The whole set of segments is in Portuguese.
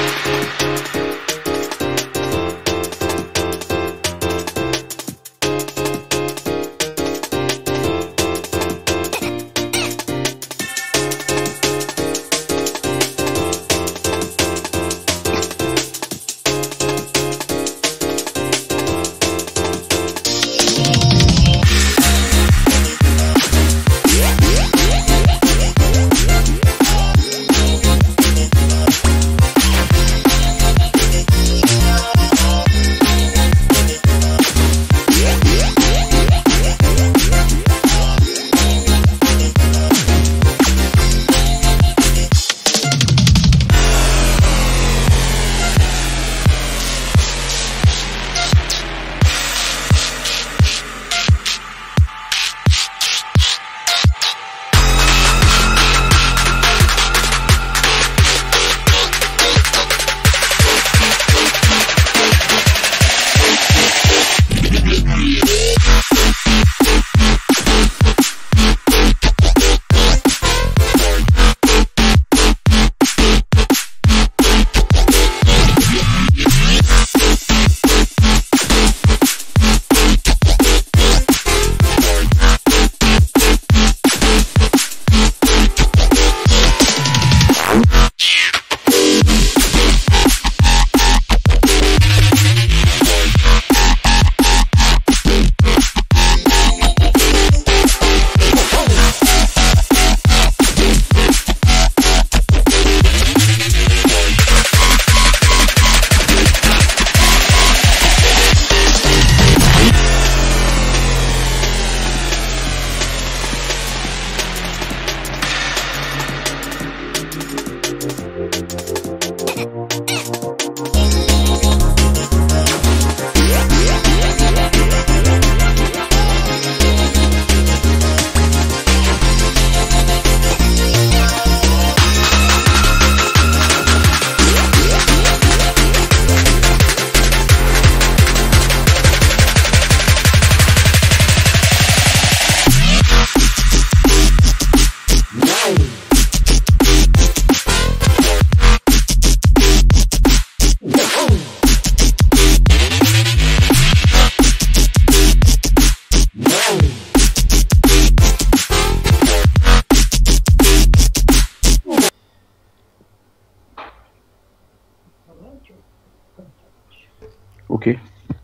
O quê?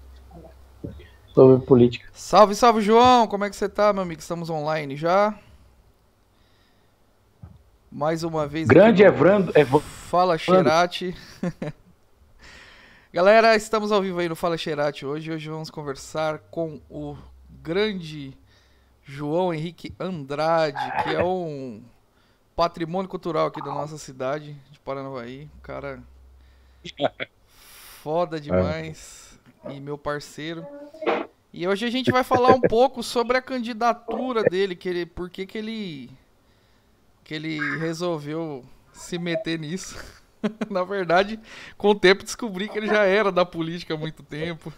Sobre política. Salve, salve, João! Como é que você tá, meu amigo? Estamos online já. Mais uma vez. Grande aqui no Evandro. Fala Xerati. Galera, estamos ao vivo aí no Fala Xerati hoje. Hoje vamos conversar com o grande João Henrique Andrade, que é um patrimônio cultural aqui da nossa cidade de Paranavaí. Um cara foda demais e meu parceiro. E hoje a gente vai falar um pouco sobre a candidatura dele, por que ele resolveu se meter nisso. Na verdade, com o tempo descobri que ele já era da política há muito tempo.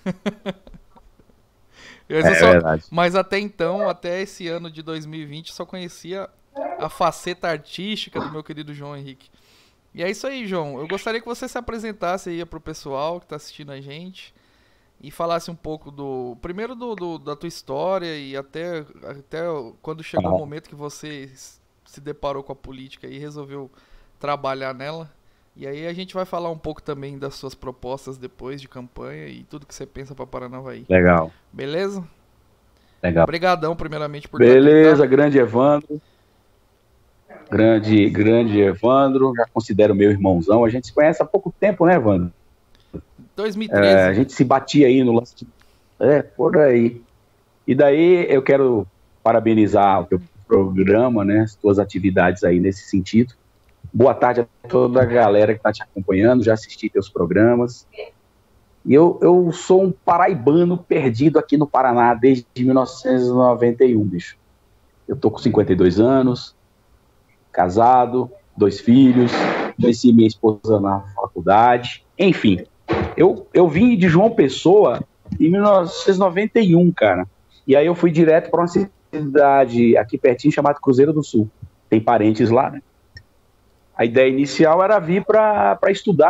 Mas até então, até esse ano de 2020, só conhecia a faceta artística do meu querido João Henrique. E é isso aí, João. Eu gostaria que você se apresentasse aí pro pessoal que está assistindo a gente e falasse um pouco primeiro da tua história e até quando chegou o momento que você se deparou com a política e resolveu trabalhar nela. E aí a gente vai falar um pouco também das suas propostas depois de campanha e tudo que você pensa para Paranavaí. Legal. Beleza? Legal. Obrigadão primeiramente por Beleza, grande Evandro. Grande Evandro, já considero meu irmãozão. A gente se conhece há pouco tempo, né, Evandro? 2013. A gente se batia aí no lance. Por aí. E daí eu quero parabenizar o teu programa, né, as tuas atividades aí nesse sentido. Boa tarde a toda a galera que está te acompanhando, já assisti teus programas. E eu sou um paraibano perdido aqui no Paraná desde 1991, bicho. Eu tô com 52 anos, casado, 2 filhos, conheci minha esposa na faculdade, enfim. Eu vim de João Pessoa em 1991, cara. E aí eu fui direto para uma cidade aqui pertinho chamada Cruzeiro do Sul. Tem parentes lá, né? A ideia inicial era vir para estudar, né?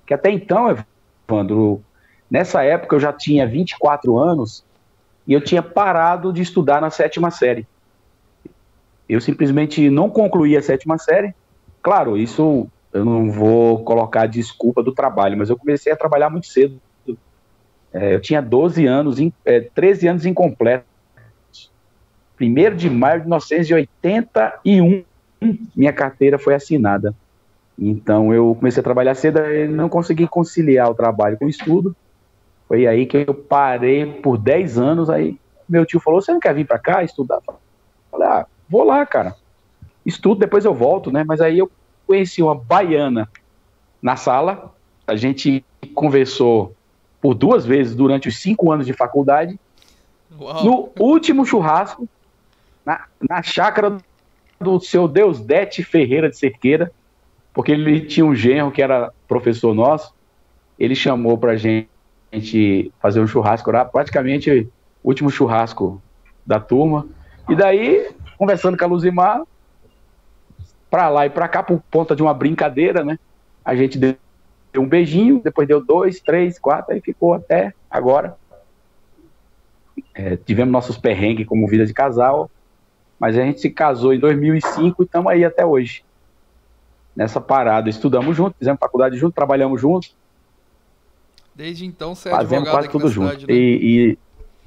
que até então, Evandro, nessa época eu já tinha 24 anos e eu tinha parado de estudar na sétima série. Eu simplesmente não concluí a sétima série. Claro, isso eu não vou colocar desculpa do trabalho, mas eu comecei a trabalhar muito cedo. Eu tinha 12 anos, 13 anos incompletos. 1º de maio de 1981, minha carteira foi assinada. Então eu comecei a trabalhar cedo e não consegui conciliar o trabalho com o estudo. Foi aí que eu parei por 10 anos. Aí meu tio falou: você não quer vir para cá estudar? Eu falei: vou lá, cara. Estudo, depois eu volto, né? Mas aí eu conheci uma baiana na sala. A gente conversou por 2 vezes durante os 5 anos de faculdade. Uau. No último churrasco, na chácara do seu Deusdete Ferreira de Cerqueira, porque ele tinha um genro que era professor nosso. Ele chamou pra gente fazer um churrasco lá, praticamente o último churrasco da turma. E daí, conversando com a Luzimar, pra lá e pra cá, por conta de uma brincadeira, né? A gente deu um beijinho, depois deu 2, 3, 4, aí ficou até agora. Tivemos nossos perrengues como vida de casal, mas a gente se casou em 2005 e estamos aí até hoje. Nessa parada, estudamos juntos, fizemos faculdade juntos, trabalhamos juntos. Desde então você é fazemos advogado quase tudo cidade, junto. Né?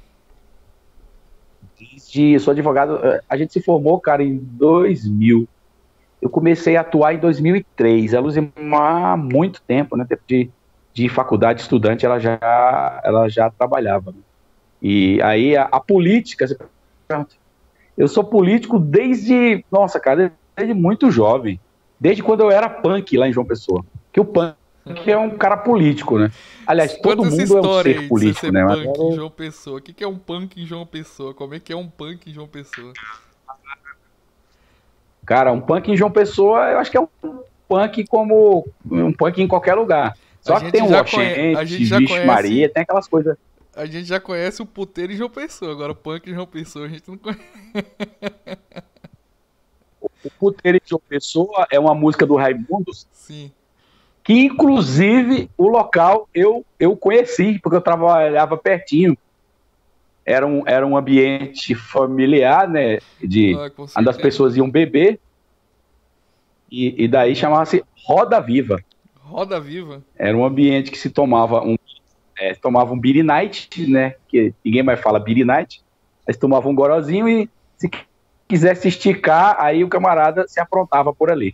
Eu sou advogado, a gente se formou, cara, em 2000. Eu comecei a atuar em 2003. A Luzimar há muito tempo, né? Tempo de faculdade, estudante, ela já trabalhava. Né? E aí a política, eu sou político desde, nossa, cara, desde muito jovem. Desde quando eu era punk lá em João Pessoa. Que o punk é um cara político, né? Aliás, todo mundo é um ser político, né? Punk em João Pessoa. O que é um punk em João Pessoa? Como é que é um punk em João Pessoa? Cara, um punk em João Pessoa, eu acho que é um punk como um punk em qualquer lugar. Só que tem um Oxente, Vixe Maria, tem aquelas coisas. A gente já conhece o puteiro em João Pessoa, agora o punk em João Pessoa a gente não conhece. O Puteiro de João Pessoa é uma música do Raimundos. Sim. Que, inclusive, o local eu conheci, porque eu trabalhava pertinho. Era um ambiente familiar, né? Onde as pessoas iam beber. E daí chamava-se Roda Viva. Roda Viva? Era um ambiente que se tomava um Beer Night, né? Que ninguém mais fala Beer Night. Eles tomavam um gorozinho e se quisesse esticar, aí o camarada se aprontava por ali.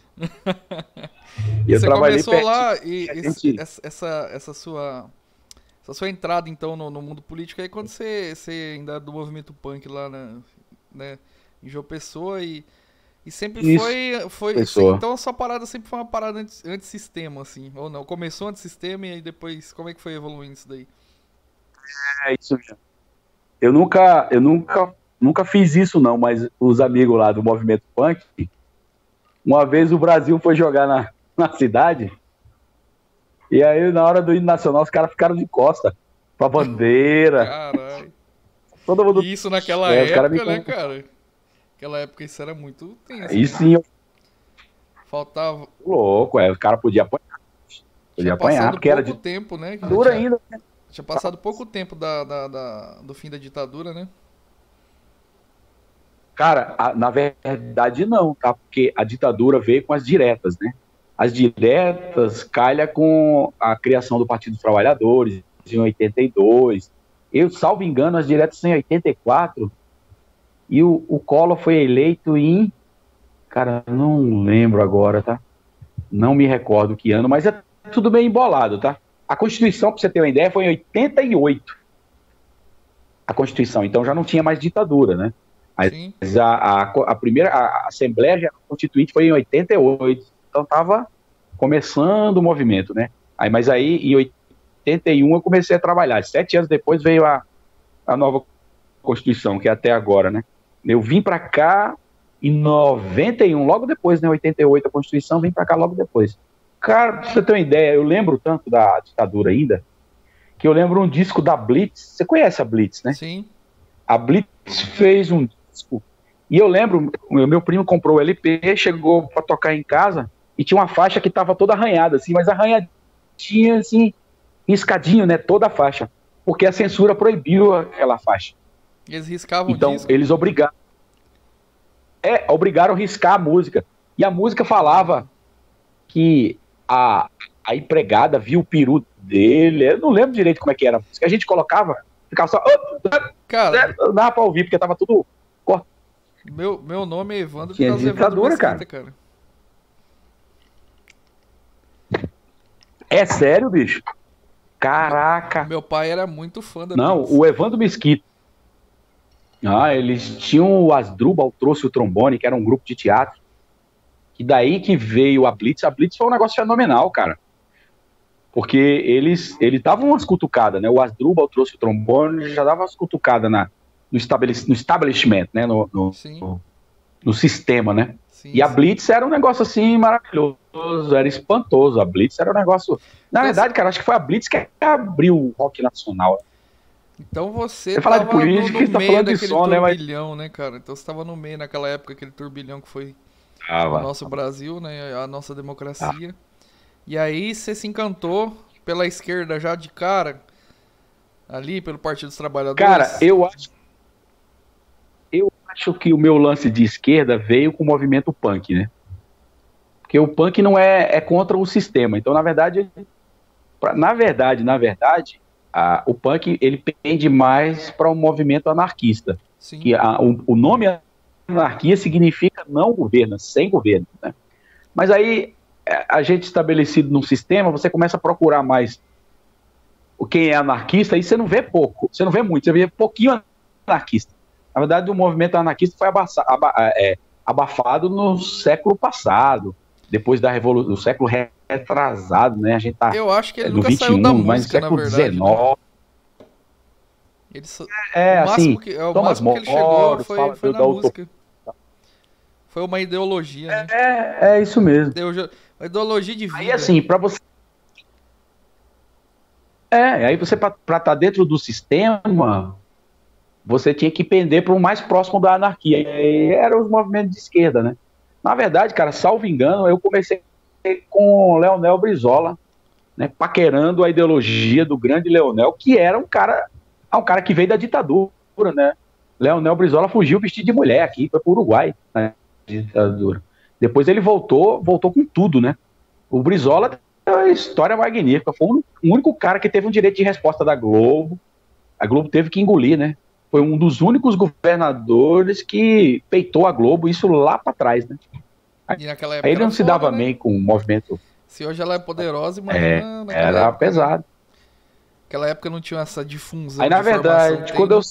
E você começou lá e essa sua entrada então no mundo político aí quando você ainda é do movimento punk lá né, em João Pessoa e sempre isso, foi então a sua parada sempre foi uma parada antissistema assim, ou não? Começou antissistema e aí depois como é que foi evoluindo isso daí? É isso mesmo. Eu nunca fiz isso não, mas os amigos lá do movimento punk, uma vez o Brasil foi jogar na cidade, e aí na hora do hino nacional os caras ficaram de costa pra bandeira. Caralho. Todo mundo... Isso naquela época, né, cara? Naquela época isso era muito tenso. Aí sim. Faltava... Louco, o cara podia apanhar. Podia apanhar, porque era de tempo, né? Ditadura ainda. Tinha passado pouco tempo do fim da ditadura, né? Cara, na verdade não, tá? Porque a ditadura veio com as diretas, né? As diretas calha com a criação do Partido dos Trabalhadores em 82. Eu, salvo engano, as diretas são em 84. E o Collor foi eleito em... Cara, não lembro agora, tá? Não me recordo que ano, mas é tudo bem embolado, tá? A Constituição, pra você ter uma ideia, foi em 88. A Constituição, então já não tinha mais ditadura, né? Mas a primeira a Assembleia Constituinte foi em 88, então estava começando o movimento, né? Mas aí em 81 eu comecei a trabalhar. 7 anos depois veio a nova Constituição, que é até agora, né? Eu vim para cá em 91, logo depois, né? 88 a Constituição, vim para cá logo depois. Cara, pra você ter uma ideia, eu lembro tanto da ditadura ainda, que eu lembro um disco da Blitz. Você conhece a Blitz, né? Sim. A Blitz fez um disco. E eu lembro, meu primo comprou o LP, chegou para tocar em casa e tinha uma faixa que estava toda arranhada, assim, mas arranhadinha tinha, assim, riscadinho, né, toda a faixa, porque a censura proibiu aquela faixa. Eles riscavam o Então, disco? eles obrigaram a riscar a música. E a música falava que a empregada viu o peru dele, eu não lembro direito como é que era. Que a gente colocava, ficava só... Cara, não dava pra ouvir, porque tava tudo... meu nome é Evandro por Tinha causa do Evandro ditadura, Mesquita, cara. É sério, bicho? Caraca! Meu pai era muito fã da Não, Blitz. o Evandro Mesquita. Eles tinham o Asdrubal, trouxe o trombone, que era um grupo de teatro. E daí que veio a Blitz. A Blitz foi um negócio fenomenal, cara. Porque eles davam umas cutucadas, né? O Asdrubal trouxe o trombone, já dava umas cutucadas no establishment, né? No sistema, né? Sim, e a sim. Blitz era um negócio assim maravilhoso, era espantoso. A Blitz era um negócio... Na verdade, cara, acho que foi a Blitz que abriu o rock nacional. Então você falar de tava política, no você tá meio falando de daquele som, né? turbilhão, né, cara? Então você tava no meio naquela época, aquele turbilhão que foi o nosso Brasil, né? A nossa democracia. E aí você se encantou pela esquerda já de cara, ali pelo Partido dos Trabalhadores. Cara, eu acho que o meu lance de esquerda veio com o movimento punk, né? Porque o punk não é contra o sistema. Então, na verdade, o punk ele pende mais para um movimento anarquista. Sim. Que o nome anarquia significa não governo, sem governo, né? Mas aí, a gente estabelecido num sistema, você começa a procurar mais quem é anarquista, e você não vê pouco, você não vê muito, você vê pouquinho anarquista. Na verdade, o movimento anarquista foi abafado no século passado, depois da Revolução, do século retrasado, né? A gente tá Eu acho que ele no nunca 21, saiu da mas no música, na século verdade. XIX. Né? O máximo Thomas que ele chegou More, foi na música. Foi uma ideologia, né? É isso mesmo. Uma ideologia de vida. Aí, assim, para você... aí você, para estar dentro do sistema, você tinha que pender para o mais próximo da anarquia. E eram os movimentos de esquerda, né? Na verdade, cara, salvo engano, eu comecei com o Leonel Brizola, né, paquerando a ideologia do grande Leonel, que era um cara que veio da ditadura, né? Leonel Brizola fugiu vestido de mulher aqui, foi para o Uruguai, né, ditadura. Depois ele voltou com tudo, né? O Brizola tem uma história magnífica, foi o único cara que teve um direito de resposta da Globo. A Globo teve que engolir, né? Foi um dos únicos governadores que peitou a Globo, isso lá para trás, né? E naquela época aí ele não se dava né? bem com o movimento. Se hoje ela é poderosa, imagina naquela era época, pesado. Né? Naquela época não tinha essa difusão aí, na verdade, quando eu...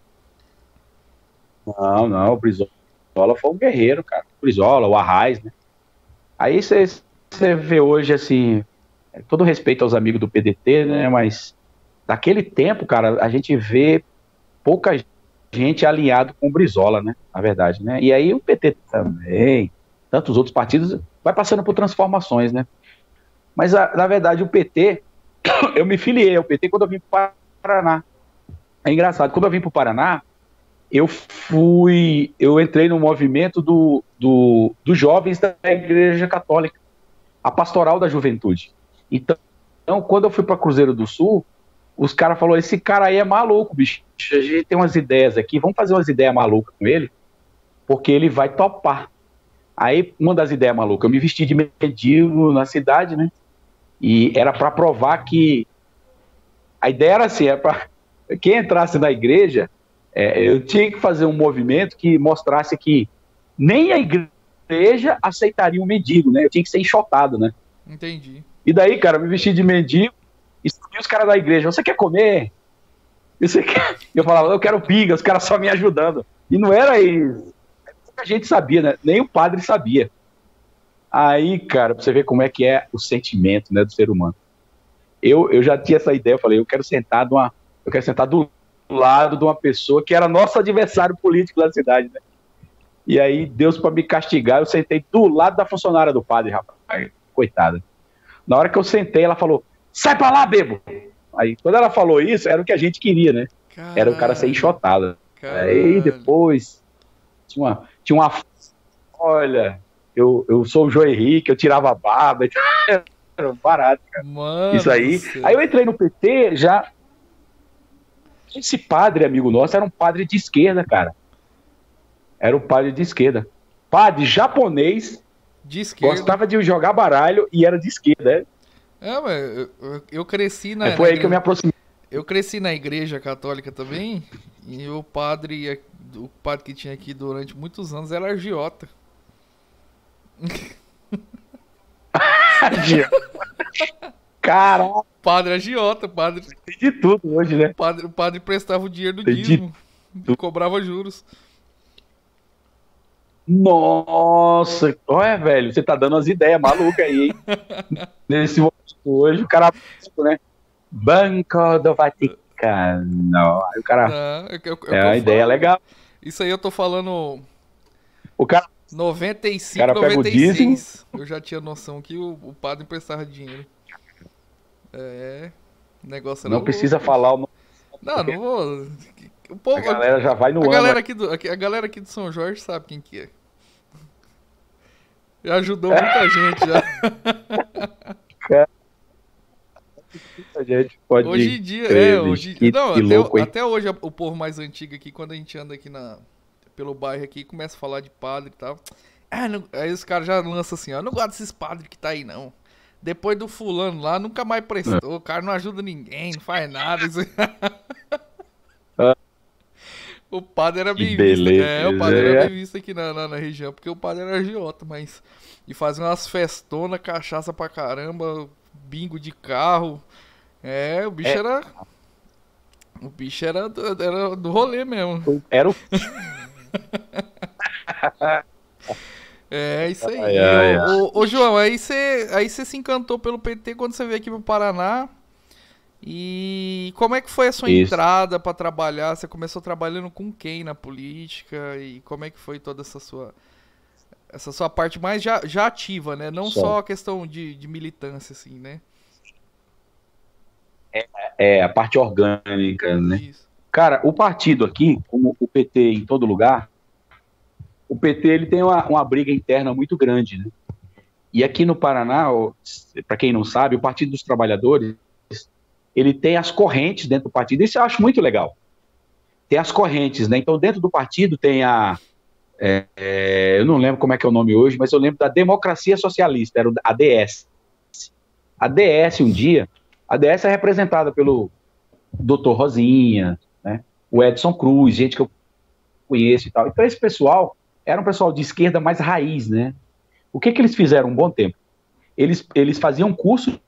Não, o Brizola foi um guerreiro, cara. O Brizola, o Arraes, né? Aí você vê hoje, assim, todo respeito aos amigos do PDT, né? Mas naquele tempo, cara, a gente vê pouca gente alinhado com o Brizola, né? Na verdade, né? E aí o PT também, tantos outros partidos, vai passando por transformações, né? Mas, na verdade, o PT, eu me filiei ao PT quando eu vim para o Paraná. É engraçado, quando eu vim para o Paraná, eu entrei no movimento dos jovens da Igreja Católica, a Pastoral da Juventude. Então, quando eu fui para Cruzeiro do Sul, os caras falaram, esse cara aí é maluco, bicho, a gente tem umas ideias aqui, vamos fazer umas ideias malucas com ele, porque ele vai topar. Aí, uma das ideias malucas, eu me vesti de mendigo na cidade, né? E era para provar que... A ideia era assim, para quem entrasse na igreja, eu tinha que fazer um movimento que mostrasse que nem a igreja aceitaria um mendigo, né? Eu tinha que ser enxotado, né? Entendi. E daí, cara, eu me vesti de mendigo e os caras da igreja, você quer comer? Eu falava, eu quero pinga, os caras só me ajudando. E não era isso. A gente sabia, né? Nem o padre sabia. Aí, cara, pra você ver como é que é o sentimento, né, do ser humano. Eu já tinha essa ideia, eu falei, eu quero sentar do lado de uma pessoa que era nosso adversário político da cidade, né? E aí, Deus, para me castigar, eu sentei do lado da funcionária do padre, rapaz. Coitada. Na hora que eu sentei, ela falou, sai pra lá, bebo! Aí, quando ela falou isso, era o que a gente queria, né? Caralho. Era o cara ser enxotado. Caralho. Aí, depois, tinha uma... Olha, eu sou o João Henrique, eu tirava a barba. barato, cara. Mano Isso do aí. céu. Aí eu entrei no PT, já. Esse padre, amigo nosso, era um padre de esquerda, cara. Era um padre de esquerda. Padre japonês, De esquerda. gostava de jogar baralho e era de esquerda. Mas eu cresci Aí na foi aí que eu me igreja. aproximei. Eu cresci na igreja católica também. E o padre que tinha aqui durante muitos anos era agiota. Caraca, Padre agiota, padre. tem de tudo hoje, né? O padre prestava o dinheiro do Tem de dízimo e tudo. cobrava juros. Nossa, olha, velho, você tá dando umas ideias malucas aí, hein? Nesse momento hoje, o cara, né? Banco do Vaticano. Aí o cara, Não, é o que é eu uma ideia falo. legal. Isso aí eu tô falando O cara, 95, cara pega o dízimo, 96. Eu já tinha noção que o padre emprestava dinheiro. O negócio era não louco, precisa bicho. falar o nome, Não, porque não vou. O a povo, galera já vai no ano. a galera aqui de São Jorge sabe quem que é. Já ajudou muita gente já. A gente Hoje pode em dia, crer, bicho. não, Que louco, hein? até hoje o povo mais antigo aqui, quando a gente anda aqui pelo bairro aqui, começa a falar de padre e tal. Aí os caras já lançam assim, ó, eu não gosto desses padres que tá aí não. Depois do fulano lá, nunca mais prestou, o cara não ajuda ninguém, não faz nada. Ah, O padre era que bem visto. beleza. O padre era bem visto aqui na região, porque o padre era agiota, mas. E fazia umas festonas, cachaça pra caramba, bingo de carro. O bicho É, era. O bicho era do rolê mesmo. era o. É isso Ai, aí. ai, ai. Ô, João, aí você se encantou pelo PT quando você veio aqui pro Paraná. E como é que foi a sua Isso. entrada pra trabalhar? Você começou trabalhando com quem na política? E como é que foi toda essa sua parte mais já ativa, né? Não Só. só a questão de militância, assim, né? É, a parte orgânica, né? Isso. Cara, o partido aqui, como o PT em todo lugar, o PT ele tem uma briga interna muito grande, né? E aqui no Paraná, para quem não sabe, o Partido dos Trabalhadores, ele tem as correntes dentro do partido. Isso eu acho muito legal. Tem as correntes, né? Então, dentro do partido tem eu não lembro como é que é o nome hoje, mas eu lembro da Democracia Socialista, era a DS. A DS, um dia, a DS é representada pelo Dr. Rosinha, né? O Edson Cruz, gente que eu conheço e tal. Então, esse pessoal era um pessoal de esquerda mais raiz, né? O que eles fizeram um bom tempo? Eles faziam curso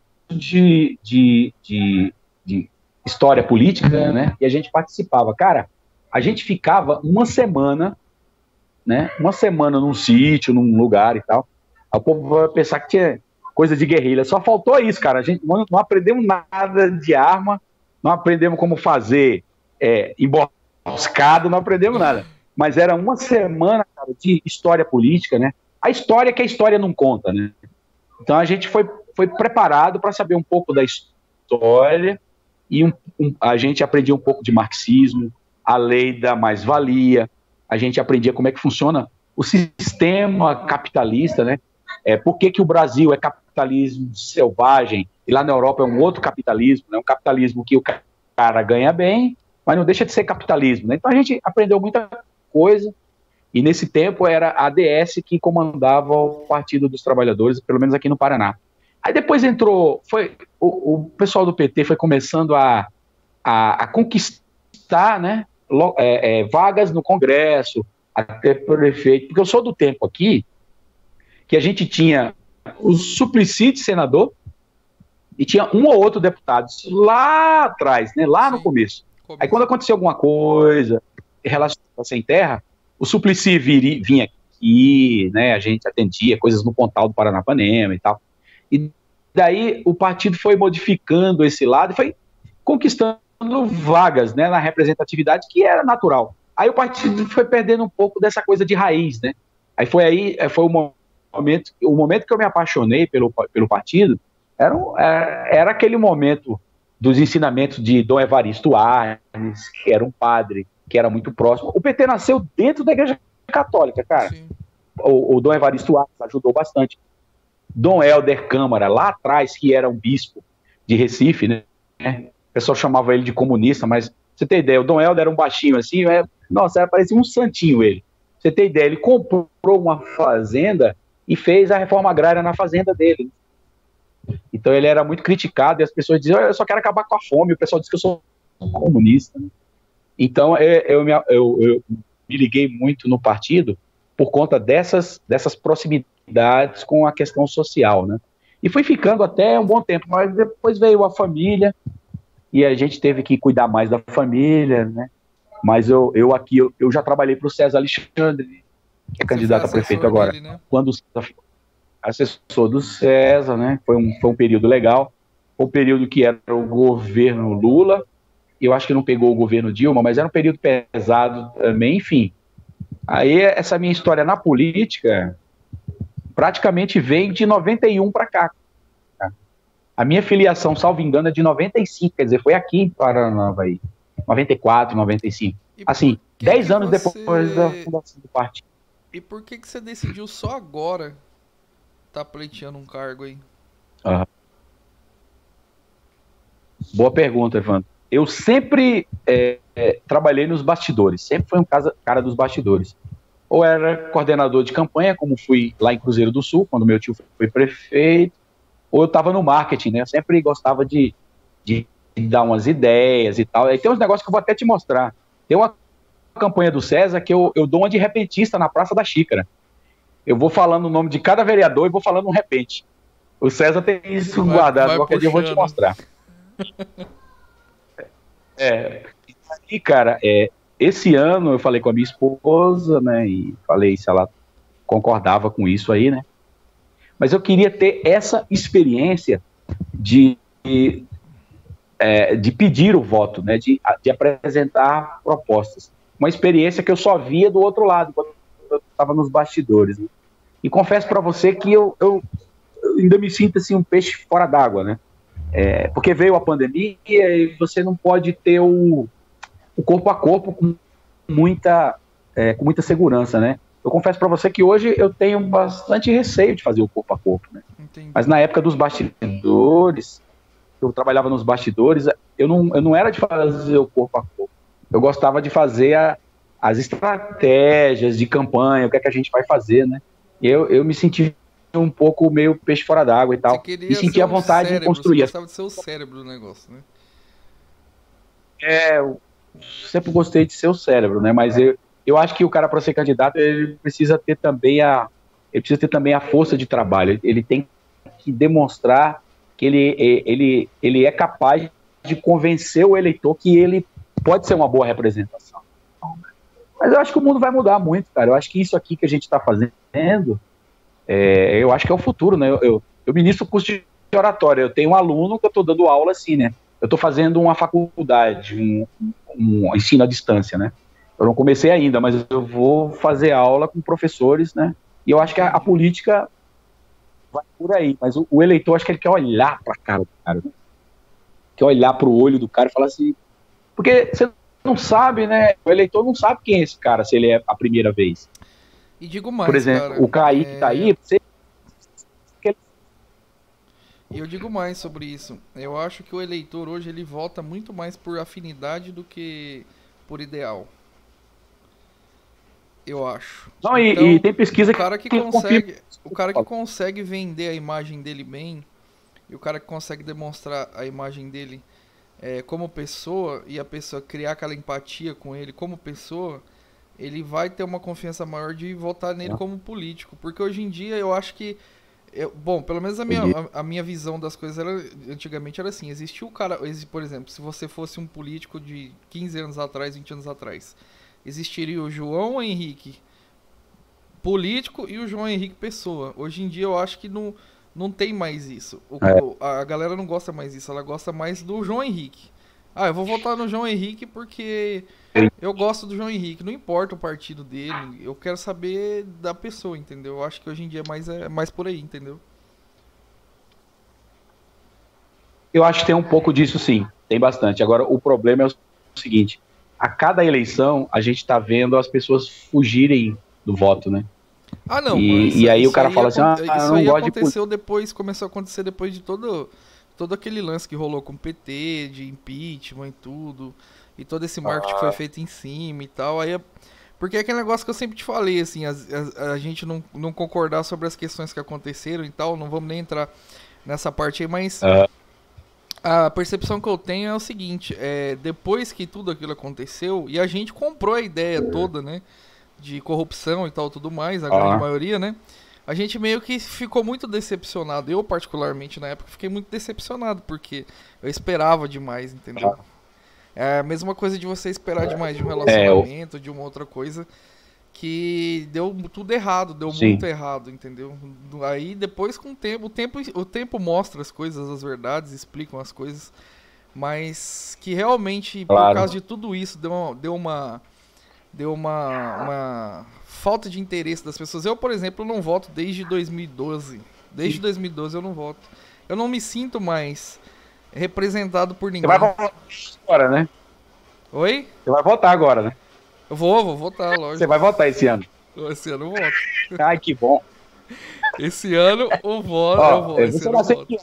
de história política, né? E a gente participava. Cara, a gente ficava uma semana, né? Uma semana num sítio, num lugar e tal. Aí o povo vai pensar que tinha coisa de guerrilha. Só faltou isso, cara. A gente não aprendemos nada de arma, não aprendemos como fazer emboscada, não aprendemos nada. Mas era uma semana, cara, de história política, né? A história que a história não conta, né? Então a gente foi preparado para saber um pouco da história e a gente aprendia um pouco de marxismo, a lei da mais-valia, a gente aprendia como é que funciona o sistema capitalista, né? Por que o Brasil é capitalismo selvagem e lá na Europa é um outro capitalismo, né? Um capitalismo que o cara ganha bem, mas não deixa de ser capitalismo, né? Então a gente aprendeu muita coisa. E nesse tempo era a ADS que comandava o Partido dos Trabalhadores, pelo menos aqui no Paraná. Aí depois entrou, o pessoal do PT foi começando a conquistar, né, vagas no Congresso, até prefeito, porque eu sou do tempo aqui que a gente tinha o Suplicy de senador e tinha um ou outro deputado lá atrás, né, lá no começo. Aí quando aconteceu alguma coisa relacionada a Sem Terra, o Suplicy vinha aqui, né, a gente atendia coisas no Pontal do Paranapanema e tal. E daí o partido foi modificando esse lado e foi conquistando vagas, né, na representatividade que era natural. Aí o partido foi perdendo um pouco dessa coisa de raiz, né? Foi o momento que eu me apaixonei pelo partido, era aquele momento dos ensinamentos de Dom Evaristo Arnes, que era um padre que era muito próximo. O PT nasceu dentro da Igreja Católica, cara. O Dom Evaristo Arnes ajudou bastante. Dom Helder Câmara, lá atrás, que era um bispo de Recife, né? O pessoal chamava ele de comunista, mas você tem ideia, o Dom Helder era um baixinho assim, nossa, parecia um santinho ele. Você tem ideia, ele comprou uma fazenda e fez a reforma agrária na fazenda dele. Então ele era muito criticado e as pessoas diziam, eu só quero acabar com a fome, o pessoal diz que eu sou comunista. Então eu me liguei muito no partido por conta dessas proximidades com a questão social, né? E fui ficando até um bom tempo, mas depois veio a família e a gente teve que cuidar mais da família, né? Mas eu já trabalhei para o César Alexandre, que é candidato a prefeito agora. Dele, né? Quando o César ficou assessor do César, né? Foi um período legal. Foi um período que era o governo Lula. Eu acho que não pegou o governo Dilma, mas era um período pesado também, enfim. Aí essa minha história na política praticamente vem de 91 para cá. A minha filiação, salvo engano, é de 95, quer dizer, foi aqui em Paranavaí. 94, 95. Assim, 10 anos depois da fundação do partido. E por que você decidiu só agora tá pleiteando um cargo aí? Boa pergunta, Evandro. Eu sempre trabalhei nos bastidores, sempre fui um cara dos bastidores. Ou era coordenador de campanha, como fui lá em Cruzeiro do Sul, quando meu tio foi prefeito, ou eu estava no marketing, né? Eu sempre gostava de dar umas ideias e tal. Aí tem uns negócios que eu vou até te mostrar. Tem uma campanha do César que eu dou uma de repentista na Praça da Xícara. Eu vou falando o nome de cada vereador e vou falando um repente. O César tem isso guardado, qualquer dia eu vou te mostrar. E, cara, esse ano eu falei com a minha esposa, né, e falei se ela concordava com isso aí, né, mas eu queria ter essa experiência de pedir o voto, né, de apresentar propostas, uma experiência que eu só via do outro lado, quando eu estava nos bastidores, né? E confesso para você que eu ainda me sinto assim um peixe fora d'água, né, porque veio a pandemia e você não pode ter o corpo a corpo com muita segurança, né? Eu confesso para você que hoje eu tenho bastante receio de fazer o corpo a corpo, né? Entendi. Mas na época dos bastidores, eu trabalhava nos bastidores, eu não era de fazer o corpo a corpo. Eu gostava de fazer as estratégias de campanha, o que é que a gente vai fazer, né? E eu me senti um pouco meio peixe fora d'água e tal. E sentia vontade de construir. Você gostava de ser o cérebro do negócio, né? Eu sempre gostei de ser o cérebro, né? Mas eu acho que o cara, para ser candidato, ele precisa ter também a força de trabalho. Ele tem que demonstrar que ele é capaz de convencer o eleitor que ele pode ser uma boa representação. Mas eu acho que o mundo vai mudar muito, cara. Eu acho que isso aqui que a gente está fazendo, eu acho que é o futuro, né? Eu ministro curso de oratória. Eu tenho um aluno que eu estou dando aula assim, né? Eu estou fazendo uma faculdade, um ensino à distância, né? Eu não comecei ainda, mas eu vou fazer aula com professores, né? E eu acho que a política vai por aí. Mas o eleitor, acho que ele quer olhar para a cara do cara, né? Quer olhar para o olho do cara e falar assim... Porque você não sabe, né? O eleitor não sabe quem é esse cara, se ele é a primeira vez. E digo mais, por exemplo, cara, o Kaique tá aí... E eu digo mais sobre isso. Eu acho que o eleitor hoje ele vota muito mais por afinidade do que por ideal. Eu acho. Não, então, e tem pesquisa o cara que consegue vender a imagem dele bem, e o cara que consegue demonstrar a imagem dele como pessoa, e a pessoa criar aquela empatia com ele como pessoa, ele vai ter uma confiança maior de votar nele como político. Porque hoje em dia eu acho que bom, pelo menos a minha visão das coisas antigamente era assim, existia o cara, por exemplo, se você fosse um político de 15 anos atrás, 20 anos atrás, existiria o João Henrique político e o João Henrique pessoa. Hoje em dia eu acho que não tem mais isso. A galera não gosta mais disso, ela gosta mais do João Henrique. Eu vou votar no João Henrique porque eu gosto do João Henrique, não importa o partido dele, eu quero saber da pessoa, entendeu? Eu acho que hoje em dia é mais por aí, entendeu? Eu acho que tem um pouco disso sim, tem bastante. Agora, o problema é o seguinte, a cada eleição a gente está vendo as pessoas fugirem do voto, né? Ah, não, E aí o cara fala assim, eu isso não aí gosto de aconteceu depois, começou a acontecer depois de todo aquele lance que rolou com o PT, de impeachment e tudo, e todo esse marketing que foi feito em cima e tal. Porque é aquele negócio que eu sempre te falei, assim, a gente não concordar sobre as questões que aconteceram e tal, não vamos nem entrar nessa parte aí, mas a percepção que eu tenho é o seguinte, depois que tudo aquilo aconteceu, e a gente comprou a ideia toda, né, de corrupção e tal, tudo mais, a grande maioria, né, a gente meio que ficou muito decepcionado. Eu, particularmente, na época, fiquei muito decepcionado, porque eu esperava demais, entendeu? É a mesma coisa de você esperar demais de um relacionamento, de uma outra coisa, que deu tudo errado, deu muito errado, entendeu? Aí depois com o tempo mostra as coisas, as verdades, explicam as coisas, mas que realmente por causa de tudo isso deu uma falta de interesse das pessoas. Eu, por exemplo, não voto desde 2012. Desde 2012 eu não voto. Eu não me sinto mais representado por ninguém. Você vai votar agora, né? Oi? Você vai votar agora, né? Eu vou votar, lógico. Você vai votar esse ano? Esse ano eu voto. Ai, que bom. Esse ano eu voto. Você nasceu em que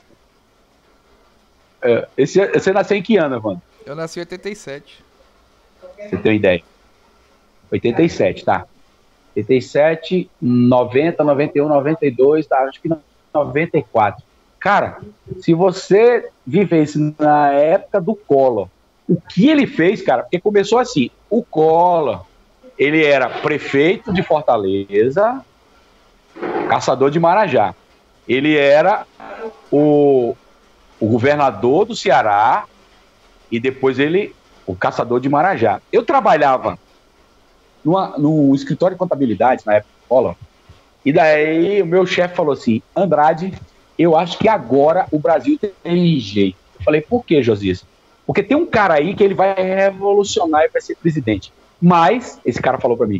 ano? Você nasceu em que ano, Evandro? Eu nasci em 87. Você tem uma ideia? 87, tá. 87, 90, 91, 92, tá, acho que 94. Cara, se você vivesse na época do Collor, o que ele fez, cara, porque começou assim, o Collor, ele era prefeito de Fortaleza, caçador de Marajá. Ele era o governador do Ceará e depois o caçador de Marajá. Eu trabalhava no escritório de contabilidade, na época do Collor, e daí o meu chefe falou assim, Andrade, eu acho que agora o Brasil tem jeito. Eu falei, por que, Josias? Porque tem um cara aí que ele vai revolucionar e vai ser presidente. Mas, esse cara falou para mim,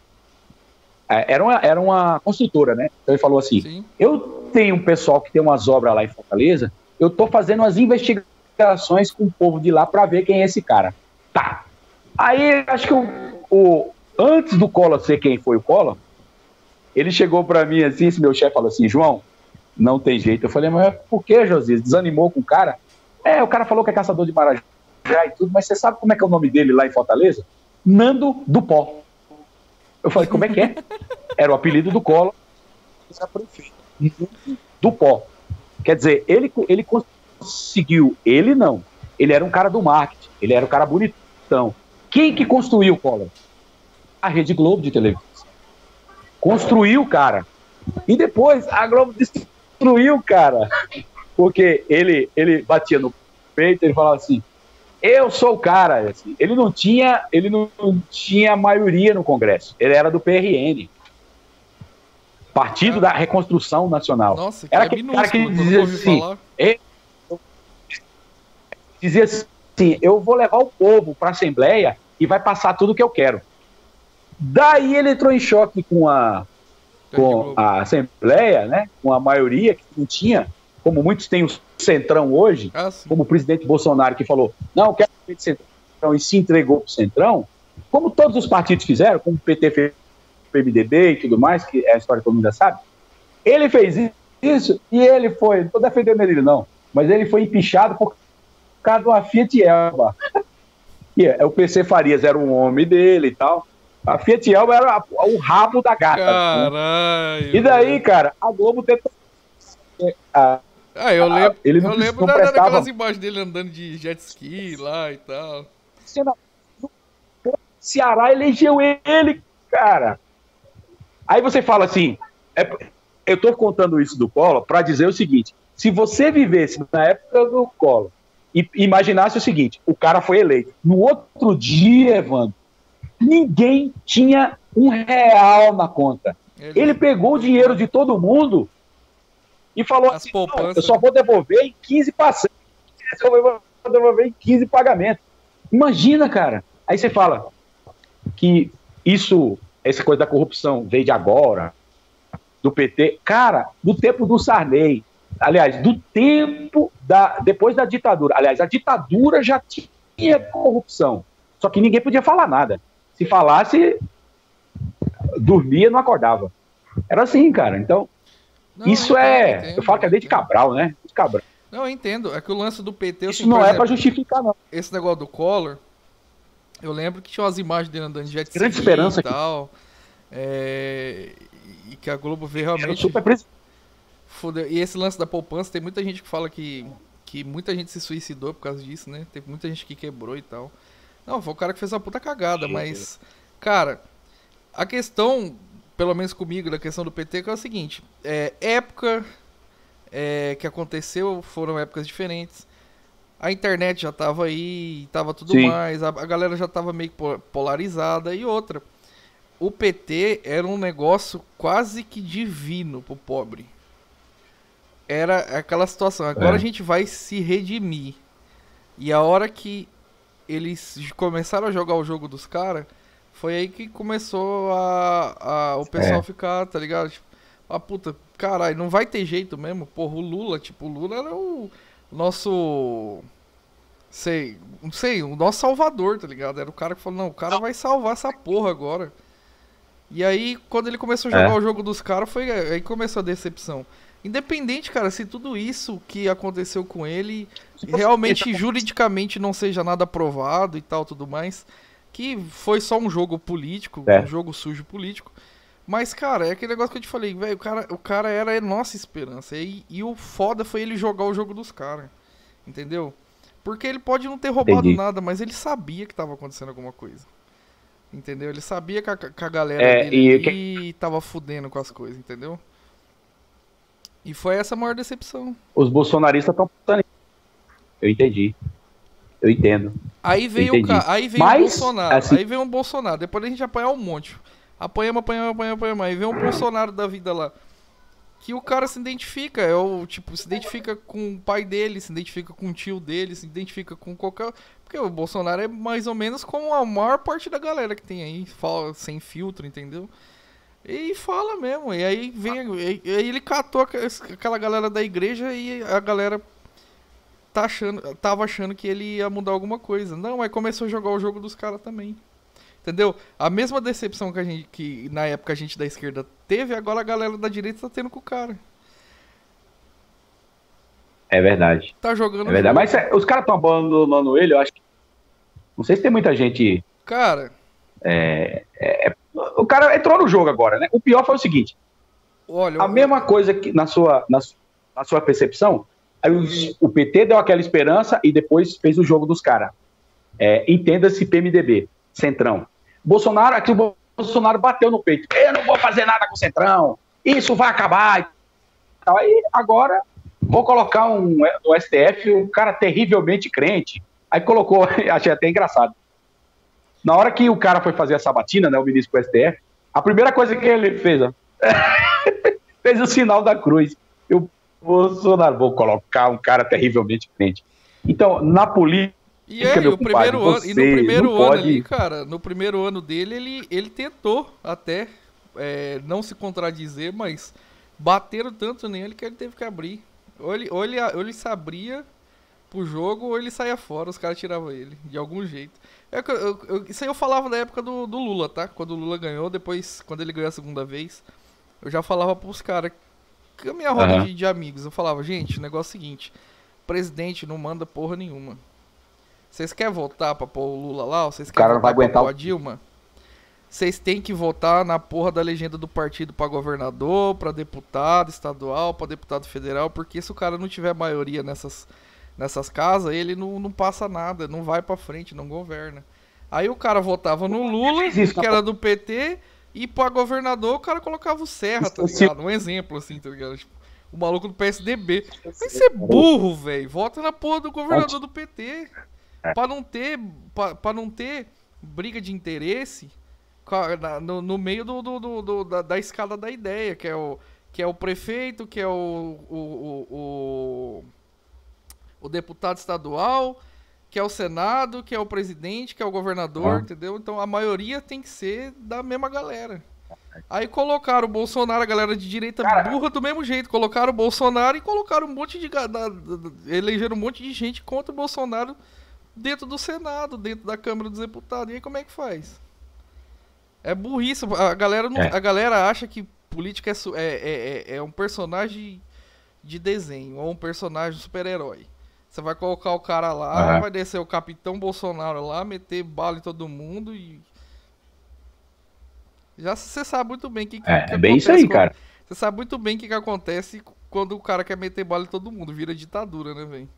era uma construtora, né? Então ele falou assim, sim, eu tenho um pessoal que tem umas obras lá em Fortaleza, eu tô fazendo umas investigações com o povo de lá para ver quem é esse cara. Tá. Aí, acho que antes do Collor ser quem foi o Collor, ele chegou para mim assim, esse meu chefe falou assim, João, não tem jeito. Eu falei, mas por que, Josias? Desanimou com o cara? O cara falou que é caçador de Marajá e tudo, mas você sabe como é que é o nome dele lá em Fortaleza? Nando do Pó. Eu falei, como é que é? Era o apelido do Collor. Nando do Pó. Quer dizer, ele conseguiu, ele não. Ele era um cara do marketing, ele era um cara bonitão. Quem que construiu o Collor? A Rede Globo de televisão. Construiu, cara. E depois a Globo destruiu, cara. Porque ele batia no peito, ele falava assim, eu sou o cara. Assim, ele não tinha maioria no Congresso. Ele era do PRN. Partido da Reconstrução Nacional. Nossa, era aquele cara que dizia assim, dizia assim, eu vou levar o povo para a Assembleia e vai passar tudo o que eu quero. Daí ele entrou em choque com a Assembleia, né? Com a maioria que não tinha, como muitos têm o Centrão hoje, como o presidente Bolsonaro que falou, não, eu quero o Centrão e se entregou para o Centrão, como todos os partidos fizeram, como o PT fez o PMDB e tudo mais, que é a história que todo mundo já sabe, ele fez isso e ele foi, não estou defendendo ele não, mas ele foi empichado por causa de uma Fiat Elba. O PC Farias era um homem dele e tal. A Fiat Elba era o rabo da gata. Caralho. E daí, cara, a Globo tentou... eu lembro daquelas imagens dele andando de jet ski lá e tal. Ceará elegeu ele, cara. Aí você fala assim, eu tô contando isso do Collor para dizer o seguinte, se você vivesse na época do Collor e imaginasse o seguinte, o cara foi eleito, no outro dia, Evandro, ninguém tinha R$1 na conta. Ele pegou o dinheiro de todo mundo e falou assim, eu só vou devolver em 15 passagem. Eu vou devolver em 15 pagamentos. Imagina, cara. Aí você fala que essa coisa da corrupção veio de agora, do PT. Cara, do tempo do Sarney. Aliás, do tempo depois da ditadura. Aliás, a ditadura já tinha corrupção. Só que ninguém podia falar nada. Se falasse, dormia, não acordava. Era assim, cara. Então, Não, isso eu falo que é desde entendo. Cabral, né? De Cabral. Não, eu entendo. É que o lance do PT, Isso assim, por não é pra exemplo, justificar, não. esse negócio do Collor, eu lembro que tinha umas imagens dele andando de jet Grande ski e esperança que tal. É, e que a Globo vê era o realmente. super presidente. Fudeu. E esse lance da poupança, tem muita gente que fala que muita gente se suicidou por causa disso, né? Teve muita gente que quebrou e tal. Não, foi o cara que fez uma puta cagada, mas, cara, a questão, pelo menos comigo, da questão do PT, que é o seguinte: época que aconteceu foram épocas diferentes. A internet já tava aí, tava tudo Sim. mais, a galera já tava meio polarizada. E outra, o PT era um negócio quase que divino pro pobre. Era aquela situação, agora a É. gente vai se redimir. E a hora que eles começaram a jogar o jogo dos caras, foi aí que começou o pessoal É. ficar, tá ligado? Tipo, puta, caralho, não vai ter jeito mesmo. Porra, o Lula era o nosso. Não sei, o nosso salvador, tá ligado? Era o cara que falou, não, o cara vai salvar essa porra agora. E aí, quando ele começou a jogar É. o jogo dos caras, foi aí que começou a decepção. Independente, cara, se tudo isso que aconteceu com ele realmente juridicamente não seja nada provado e tal, tudo mais, que foi só um jogo político, um É. jogo sujo político. Mas, cara, é aquele negócio que eu te falei, velho, o cara era a nossa esperança. E o foda foi ele jogar o jogo dos caras, entendeu? Porque ele pode não ter roubado Entendi. nada, mas ele sabia que tava acontecendo alguma coisa. Entendeu? Ele sabia que a galera É, dele ali tava fudendo com as coisas, entendeu? E foi essa a maior decepção. os bolsonaristas estão pensando nisso. Eu entendi. Eu entendo. Aí Eu veio, entendi. aí veio o Mas, Bolsonaro. assim, Aí veio um Bolsonaro. Depois a gente apanhar um monte. Apanhamos. Aí veio um Bolsonaro da vida lá. Que o cara se identifica. Se identifica com o pai dele, se identifica com o tio dele, se identifica com qualquer. Porque o Bolsonaro é mais ou menos como a maior parte da galera que tem aí. Fala sem filtro, entendeu? E fala mesmo. E aí vem. Aí ele catou aquela galera da igreja e a galera tava achando que ele ia mudar alguma coisa. Não, aí começou a jogar o jogo dos caras também. Entendeu? A mesma decepção que na época a gente da esquerda teve, agora a galera da direita tá tendo com o cara. é verdade. Tá jogando É o verdade. jogo. Mas os caras estão abandonando ele, eu acho que. Não sei se tem muita gente. Cara, O cara entrou no jogo agora, né? O pior foi o seguinte: olha, a mesma coisa que na sua percepção, aí o PT deu aquela esperança e depois fez o jogo dos caras. Entenda-se PMDB, Centrão. Aqui o Bolsonaro bateu no peito. Eu não vou fazer nada com o Centrão, isso vai acabar. Aí agora vou colocar no STF um cara terrivelmente crente. Aí colocou, achei até engraçado. Na hora que o cara foi fazer a sabatina, né, o ministro do STF, a primeira coisa que ele fez, ó, fez o sinal da cruz. Eu, Bolsonaro, vou colocar um cara terrivelmente crente. Então, na política, meu o compadre, primeiro ano, e no você primeiro não ano pode... ali, cara, no primeiro ano dele, ele tentou até não se contradizer, mas bateram tanto nele que ele teve que abrir. Ou ele se abria pro jogo ou ele saía fora, os caras tiravam ele, de algum jeito. Isso aí eu falava da época do Lula, tá? Quando o Lula ganhou, depois, quando ele ganhou a segunda vez, eu já falava pros caras, que a minha roda de amigos, eu falava, gente, o negócio é o seguinte, presidente não manda porra nenhuma. Vocês querem votar pra pôr o Lula lá? Ou vocês querem votar pra pôr a Dilma? Vocês têm que votar na porra da legenda do partido pra governador, pra deputado estadual, pra deputado federal, porque se o cara não tiver maioria nessas casas, ele não passa nada, não vai pra frente, não governa. Aí o cara votava no Lula, que era do PT, e pra governador o cara colocava o Serra, tá ligado? Um exemplo assim, tá ligado? Tipo, o maluco do PSDB. Vai ser burro, velho. Vota na porra do governador do PT. Pra não ter briga de interesse no meio da escala da ideia, que é o prefeito, que é o deputado estadual, que é o Senado, que é o presidente, que é o governador, entendeu? Então a maioria tem que ser da mesma galera. Aí colocaram o Bolsonaro, a galera de direita burra do mesmo jeito. Colocaram o Bolsonaro e colocaram um monte de... elegeram um monte de gente contra o Bolsonaro dentro do Senado, dentro da Câmara dos Deputados. E aí como é que faz? É burrice. A galera acha que política é um personagem de desenho, ou um personagem super-herói. Você vai colocar o cara lá, vai descer o Capitão Bolsonaro lá, meter bala em todo mundo e... Já você sabe muito bem o que É bem isso aí, cara. Você sabe muito bem o que acontece quando o cara quer meter bala em todo mundo. Vira ditadura, né, velho?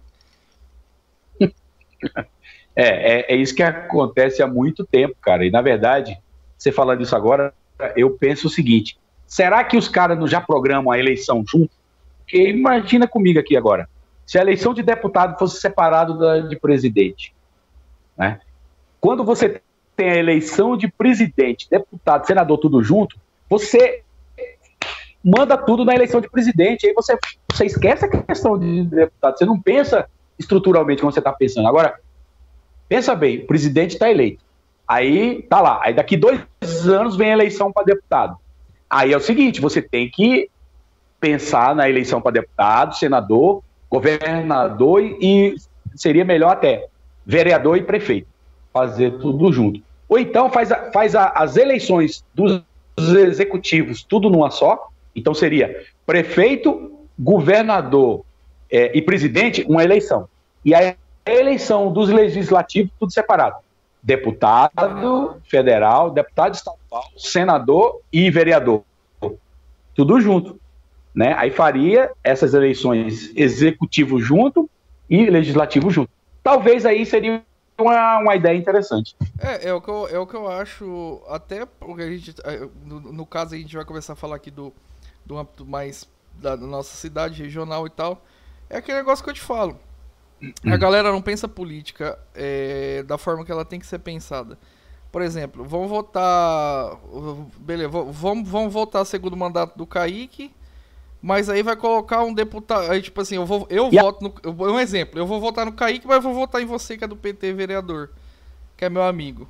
É isso que acontece há muito tempo, cara. E, na verdade, você falando isso agora, eu penso o seguinte: será que os caras não já programam a eleição junto? Porque imagina comigo aqui agora, se a eleição de deputado fosse separado de presidente, né? Quando você tem a eleição de presidente, deputado, senador, tudo junto, você manda tudo na eleição de presidente. Aí você esquece a questão de deputado. Você não pensa estruturalmente como você está pensando. Agora, pensa bem, o presidente está eleito. Aí tá lá. Aí daqui 2 anos vem a eleição para deputado. Aí é o seguinte, você tem que pensar na eleição para deputado, senador, governador e seria melhor até vereador e prefeito. Fazer tudo junto. Ou então faz as eleições dos executivos tudo numa só. Então seria prefeito, governador e presidente, uma eleição. E a eleição dos legislativos, tudo separado. Deputado federal, deputado estadual, senador e vereador. Tudo junto. Né? Aí faria essas eleições executivo junto e legislativo junto. Talvez aí seria uma ideia interessante. É o que eu acho, até porque a gente, no caso a gente vai começar a falar aqui do âmbito mais da nossa cidade, regional e tal, é aquele negócio que eu te falo. A galera não pensa política da forma que ela tem que ser pensada. Por exemplo, vamos votar... Beleza, vamos votar segundo mandato do Kaique, mas aí vai colocar um deputado... Aí, tipo assim, eu voto no... Um exemplo, eu vou votar no Kaique, mas eu vou votar em você, que é do PT, vereador, que é meu amigo.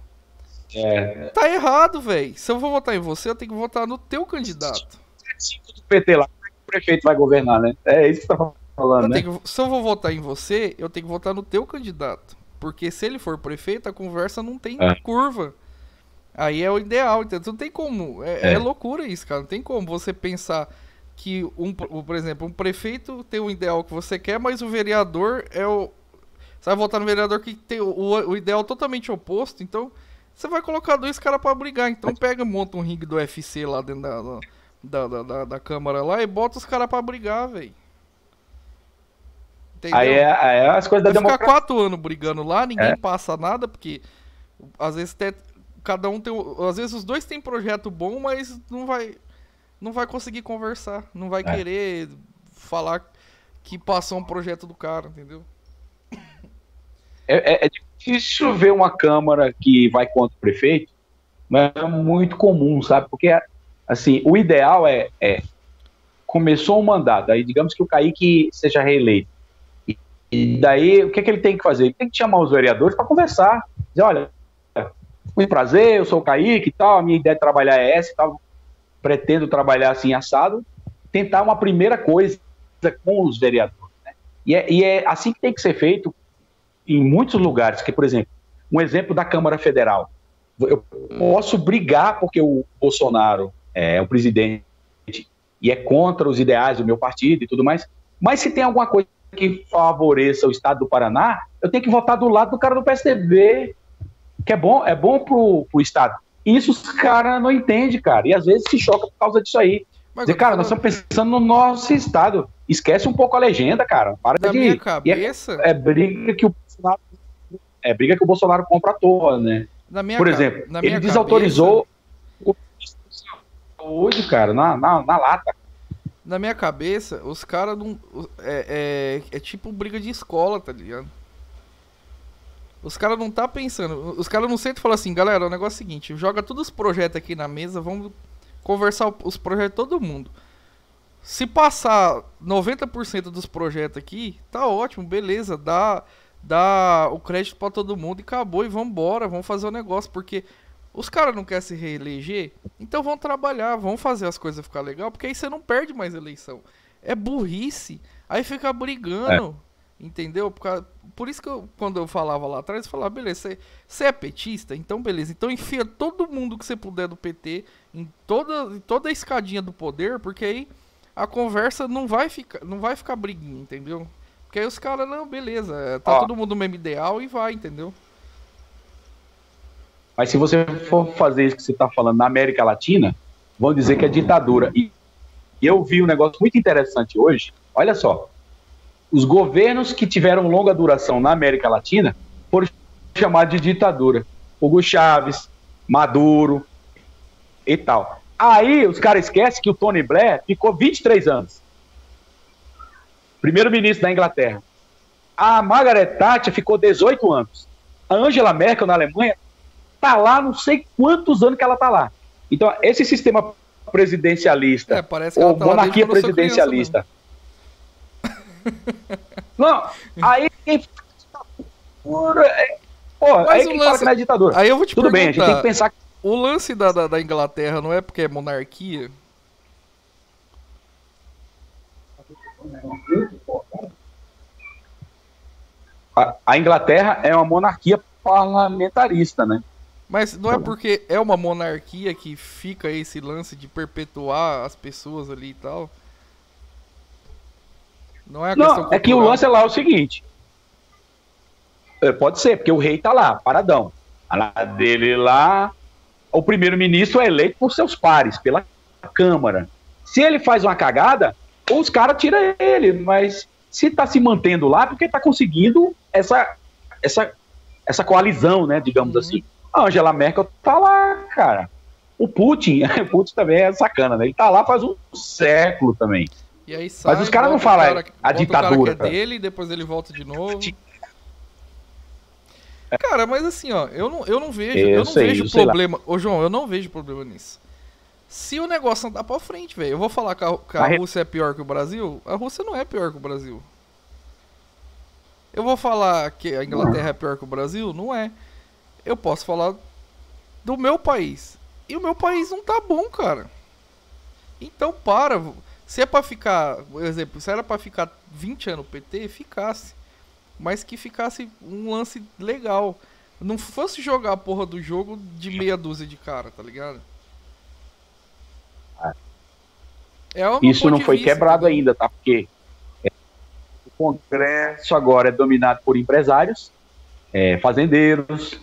Tá errado, velho. Se eu vou votar em você, eu tenho que votar no teu candidato. Do PT lá, como é que o prefeito vai governar, né? É isso que você tá falando, né? Se eu vou votar em você, eu tenho que votar no teu candidato. Porque se ele for prefeito, a conversa não tem curva. Aí é o ideal, entendeu? Não tem como. É loucura isso, cara. Não tem como você pensar que, por exemplo, um prefeito tem o ideal que você quer, mas o vereador é o... Você vai votar no vereador que tem o ideal totalmente oposto, então você vai colocar 2 caras pra brigar. Então monta um ringue do UFC lá dentro da Câmara lá e bota os caras pra brigar, velho. Aí é as coisas da democracia. Ficar 4 anos brigando lá, ninguém passa nada, porque às vezes cada um tem... Às vezes os 2 têm projeto bom, mas não vai conseguir conversar. Não vai querer falar que passou um projeto do cara, entendeu? É difícil ver uma Câmara que vai contra o prefeito, mas é muito comum, sabe? Porque, assim, o ideal começou um mandato, aí digamos que o Kaique seja reeleito. E daí, o que ele tem que fazer? Ele tem que chamar os vereadores para conversar. Dizer, olha, muito prazer, eu sou o Kaique e tal, a minha ideia de trabalhar é essa e tal, pretendo trabalhar assim, assado, tentar uma primeira coisa com os vereadores. Né? E é assim que tem que ser feito em muitos lugares, que, por exemplo, um exemplo da Câmara Federal. Eu posso brigar porque o Bolsonaro é o presidente e é contra os ideais do meu partido e tudo mais, mas se tem alguma coisa que favoreça o estado do Paraná, eu tenho que votar do lado do cara do PSDB, que é bom pro estado. E isso os caras não entendem, cara, e às vezes se choca por causa disso aí. Dizer, cara, nós estamos pensando no nosso estado. Esquece um pouco a legenda, cara. Para de... minha cabeça... briga que o Bolsonaro compra à toa, né? Por exemplo, ele desautorizou o saúde, cara, na lata. Na minha cabeça, os caras não... É tipo briga de escola, tá ligado? Os caras não tá pensando... Os caras não sentam e falam assim, galera, o negócio é o seguinte, joga todos os projetos aqui na mesa, vamos conversar os projetos de todo mundo. Se passar 90% dos projetos aqui, tá ótimo, beleza, dá o crédito pra todo mundo e acabou, e vambora, vamos fazer o negócio, porque os caras não querem se reeleger, então vão trabalhar, vão fazer as coisas ficar legal, porque aí você não perde mais eleição. É burrice, aí fica brigando, Entendeu? Por isso que quando eu falava lá atrás, eu falava, beleza, você é petista? Então beleza. Então enfia todo mundo que você puder do PT em toda a escadinha do poder, porque aí a conversa não vai ficar briguinha, entendeu? Porque aí os caras, não, beleza, tá Ó, todo mundo no mesmo ideal e vai, entendeu? mas se você for fazer isso que você está falando na América Latina, vão dizer que é ditadura. E eu vi um negócio muito interessante hoje. Olha só, os governos que tiveram longa duração na América Latina foram chamados de ditadura. Hugo Chávez, Maduro e tal. Aí os caras esquecem que o Tony Blair ficou 23 anos. Primeiro-ministro da Inglaterra. A Margaret Thatcher ficou 18 anos. A Angela Merkel na Alemanha tá lá, não sei quantos anos que ela tá lá. Então, esse sistema presidencialista, Parece que ela ou tá lá desde monarquia quando eu sou criança presidencialista. Não, aí pô, aí Mas o quem fala que lance. não é ditadura? Aí eu vou te Tudo bem, a gente tem que perguntar. pensar que O lance da Inglaterra não é porque é monarquia? a Inglaterra é uma monarquia parlamentarista, né? Mas não é porque é uma monarquia que fica esse lance de perpetuar as pessoas ali e tal? Não é a questão Não, é que o cultural? lance é lá o seguinte. Pode ser, porque o rei tá lá, paradão. A lá dele lá, o primeiro-ministro é eleito por seus pares, pela Câmara. Se ele faz uma cagada, os caras tiram ele, mas se tá se mantendo lá, porque tá conseguindo essa coalizão, né, digamos assim. A Angela Merkel tá lá, cara. O Putin também é sacana, né? Ele tá lá faz um século também. E aí sai, Mas os caras não volta o falam cara, a volta o ditadura. cara que é dele, depois ele volta de novo. Cara, mas assim, ó, eu não vejo problema. Ô, João, eu não vejo problema nisso. Se o negócio andar pra frente, velho, eu vou falar que a Rússia é pior que o Brasil? A Rússia não é pior que o Brasil. Eu vou falar que a Inglaterra é pior que o Brasil? Não é. Eu posso falar do meu país. E o meu país não tá bom, cara. Então para. Se é pra ficar, por exemplo, se era pra ficar 20 anos PT, ficasse. Mas que ficasse um lance legal. Não fosse jogar a porra do jogo de meia dúzia de cara, tá ligado? Isso não foi quebrado ainda, tá? Porque o Congresso agora é dominado por empresários, fazendeiros,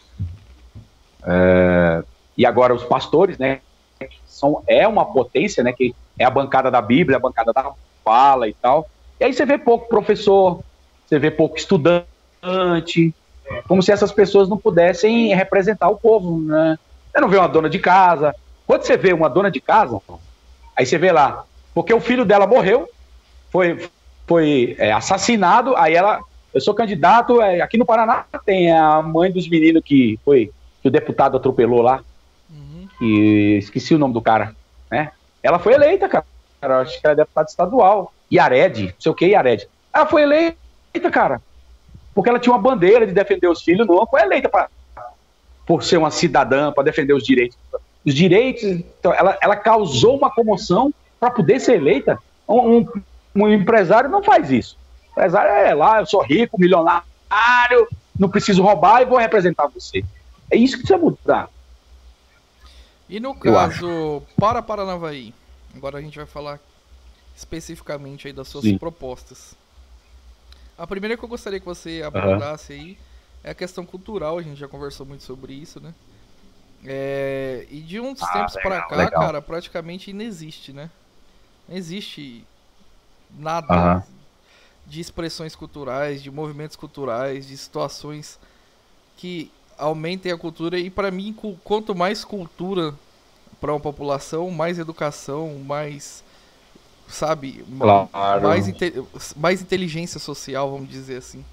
e agora os pastores, né? É uma potência, né? Que é a bancada da Bíblia, a bancada da fala e tal. E aí você vê pouco professor, você vê pouco estudante, como se essas pessoas não pudessem representar o povo, né? Você não vê uma dona de casa. Quando você vê uma dona de casa, aí você vê lá, porque o filho dela morreu, foi assassinado, aí eu sou candidato, aqui no Paraná tem a mãe dos meninos que o deputado atropelou lá, que esqueci o nome do cara, né? Ela foi eleita, cara, acho que era deputada estadual, Yared, não sei o que, Yared. Ela foi eleita, cara, porque ela tinha uma bandeira de defender os filhos, não foi eleita por ser uma cidadã, para defender os direitos. Os direitos, então, ela causou uma comoção para poder ser eleita. Um empresário não faz isso. O empresário é lá, eu sou rico, milionário, não preciso roubar e vou representar você. É isso que precisa mudar. E no caso, para Paranavaí, agora a gente vai falar especificamente aí das suas propostas. A primeira que eu gostaria que você abordasse aí é a questão cultural, a gente já conversou muito sobre isso, né? E de uns tempos pra cá, cara, praticamente inexiste, né? Não existe nada de expressões culturais, de movimentos culturais, de situações que aumentem a cultura. E pra mim, quanto mais cultura pra uma população, mais educação, mais, sabe, claro. mais inteligência social, vamos dizer assim.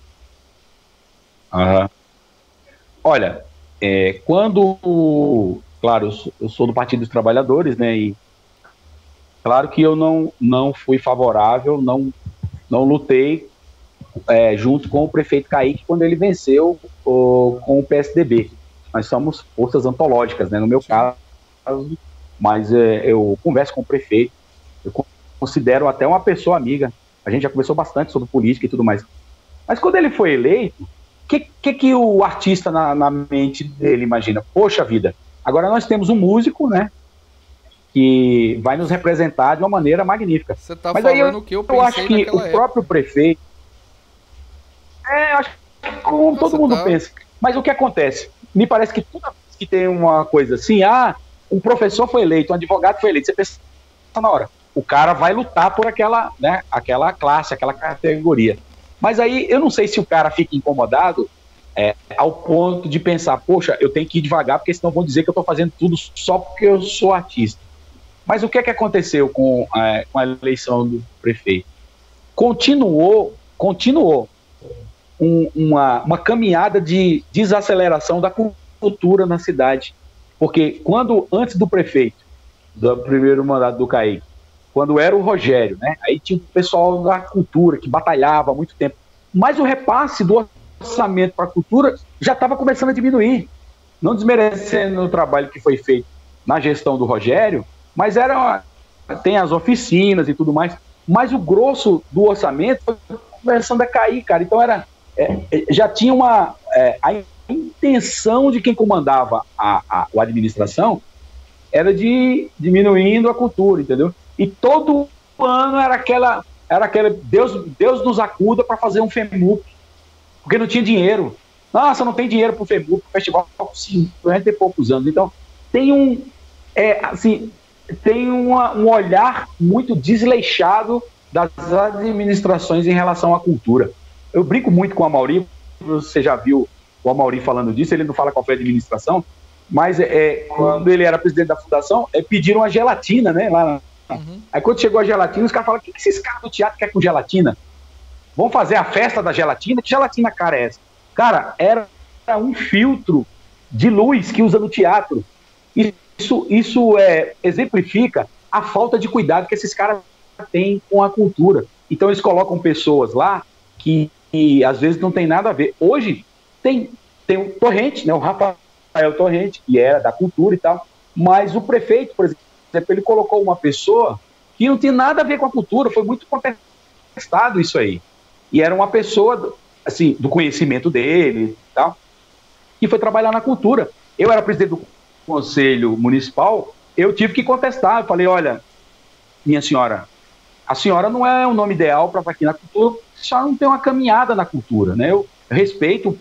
Olha, claro, eu sou do Partido dos Trabalhadores, né, e claro que eu não fui favorável, não lutei junto com o prefeito Kaique quando ele venceu com o PSDB. Nós somos forças antológicas, né, no meu caso, mas eu converso com o prefeito, eu considero até uma pessoa amiga, a gente já conversou bastante sobre política e tudo mais. Mas quando ele foi eleito, que o artista na mente dele imagina? Poxa vida, agora nós temos um músico, né, que vai nos representar de uma maneira magnífica. Você tá Mas falando aí o que eu pensei acho que o próprio prefeito... eu acho que como todo mundo pensa. Mas o que acontece? Me parece que toda vez que tem uma coisa assim, um professor foi eleito, um advogado foi eleito, você pensa na hora, o cara vai lutar por aquela, né, aquela classe, aquela categoria. Mas aí eu não sei se o cara fica incomodado ao ponto de pensar, poxa, eu tenho que ir devagar, porque senão vão dizer que eu estou fazendo tudo só porque eu sou artista. Mas o que aconteceu com a eleição do prefeito? Continuou uma caminhada de desaceleração da cultura na cidade. Porque antes do prefeito, do primeiro mandato do Kaique, quando era o Rogério, né, aí tinha o pessoal da cultura que batalhava há muito tempo. Mas o repasse do orçamento para a cultura já estava começando a diminuir. Não desmerecendo o trabalho que foi feito na gestão do Rogério, mas tem as oficinas e tudo mais, mas o grosso do orçamento foi começando a cair, cara. Então já tinha a intenção de quem comandava a administração era de diminuindo a cultura, entendeu? E todo ano era aquela Deus nos acuda para fazer um FEMUP, porque não tinha dinheiro. Nossa, não tem dinheiro para o FEMUP, o festival com 50 e poucos anos. Então tem um olhar muito desleixado das administrações em relação à cultura. Eu brinco muito com o Amaury, você já viu o Amaury falando disso, ele não fala qual foi a administração, mas quando ele era presidente da fundação, pediram a gelatina, né? Lá. Aí quando chegou a gelatina, os caras falaram, o que esses caras do teatro querem com gelatina? Vamos fazer a festa da gelatina? Que gelatina cara é essa? Cara, era um filtro de luz que usa no teatro. Isso exemplifica a falta de cuidado que esses caras têm com a cultura. Então eles colocam pessoas lá que às vezes não tem nada a ver. Hoje tem o Torrente, né, o Rafael Torrente, que era da cultura e tal, mas o prefeito, por exemplo, ele colocou uma pessoa que não tinha nada a ver com a cultura, foi muito contestado isso aí. E era uma pessoa, assim, do conhecimento dele e tal, que foi trabalhar na cultura. Eu era presidente do Conselho Municipal, eu tive que contestar. Eu falei, olha, minha senhora, a senhora não é o nome ideal para estar aqui na cultura, a senhora não tem uma caminhada na cultura, né? Eu respeito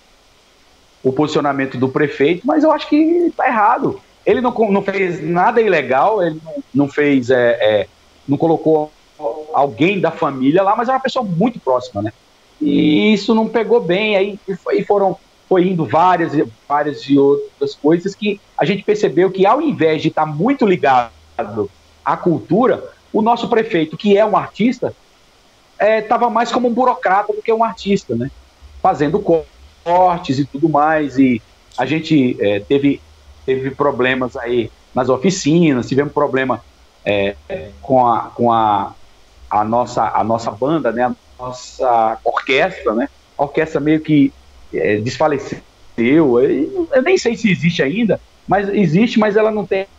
o posicionamento do prefeito, mas eu acho que está errado. Ele não fez nada ilegal, ele não fez, não colocou alguém da família lá, mas é uma pessoa muito próxima, né? E isso não pegou bem, aí foi indo várias e outras coisas que a gente percebeu que, ao invés de estar muito ligado à cultura, o nosso prefeito, que é um artista, estava mais como um burocrata do que um artista, né? Fazendo cortes e tudo mais, e a gente teve problemas aí nas oficinas, tivemos problema com a nossa banda, né? A nossa orquestra, né? A orquestra meio que desfaleceu, eu nem sei se existe ainda, mas existe, mas ela não tem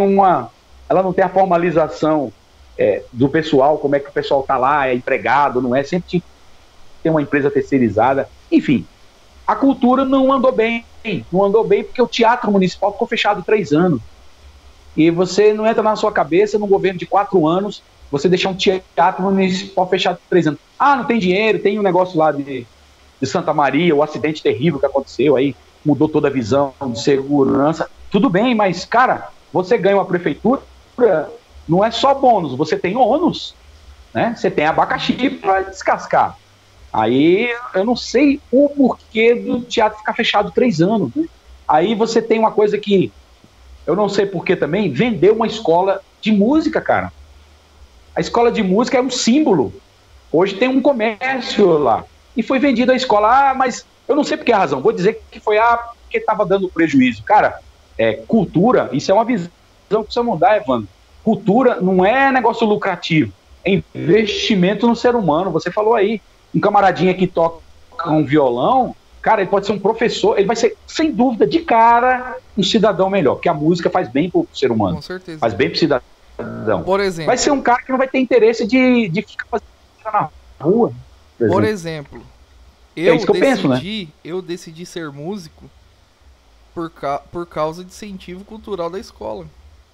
a formalização do pessoal, como é que o pessoal está lá, é empregado, não é, sempre tem uma empresa terceirizada, enfim, a cultura não andou bem porque o Teatro Municipal ficou fechado 3 anos, e você não entra na sua cabeça, num governo de 4 anos, você deixar um Teatro Municipal fechado 3 anos, não tem dinheiro, tem um negócio lá de Santa Maria, o acidente terrível que aconteceu, aí mudou toda a visão de segurança, tudo bem, mas, cara, você ganha uma prefeitura, não é só bônus, você tem ônus, né? Você tem abacaxi para descascar. Aí eu não sei o porquê do teatro ficar fechado 3 anos, né? Aí você tem uma coisa que eu não sei porquê também, vendeu uma escola de música, cara. A escola de música é um símbolo. Hoje tem um comércio lá. E foi vendida a escola. Mas eu não sei por que a razão. Vou dizer que foi porque estava dando prejuízo. Cara, cultura, isso é uma visão que precisa mudar, Evandro. Cultura não é negócio lucrativo. É investimento no ser humano. Você falou aí, um camaradinha que toca um violão, cara, ele pode ser um professor, ele vai ser, sem dúvida, de cara, um cidadão melhor, porque a música faz bem pro ser humano. Com certeza. Faz bem pro cidadão. Por exemplo. Vai ser um cara que não vai ter interesse de ficar fazendo na rua. Por exemplo, É isso que eu penso, né? Eu decidi ser músico por causa de incentivo cultural da escola.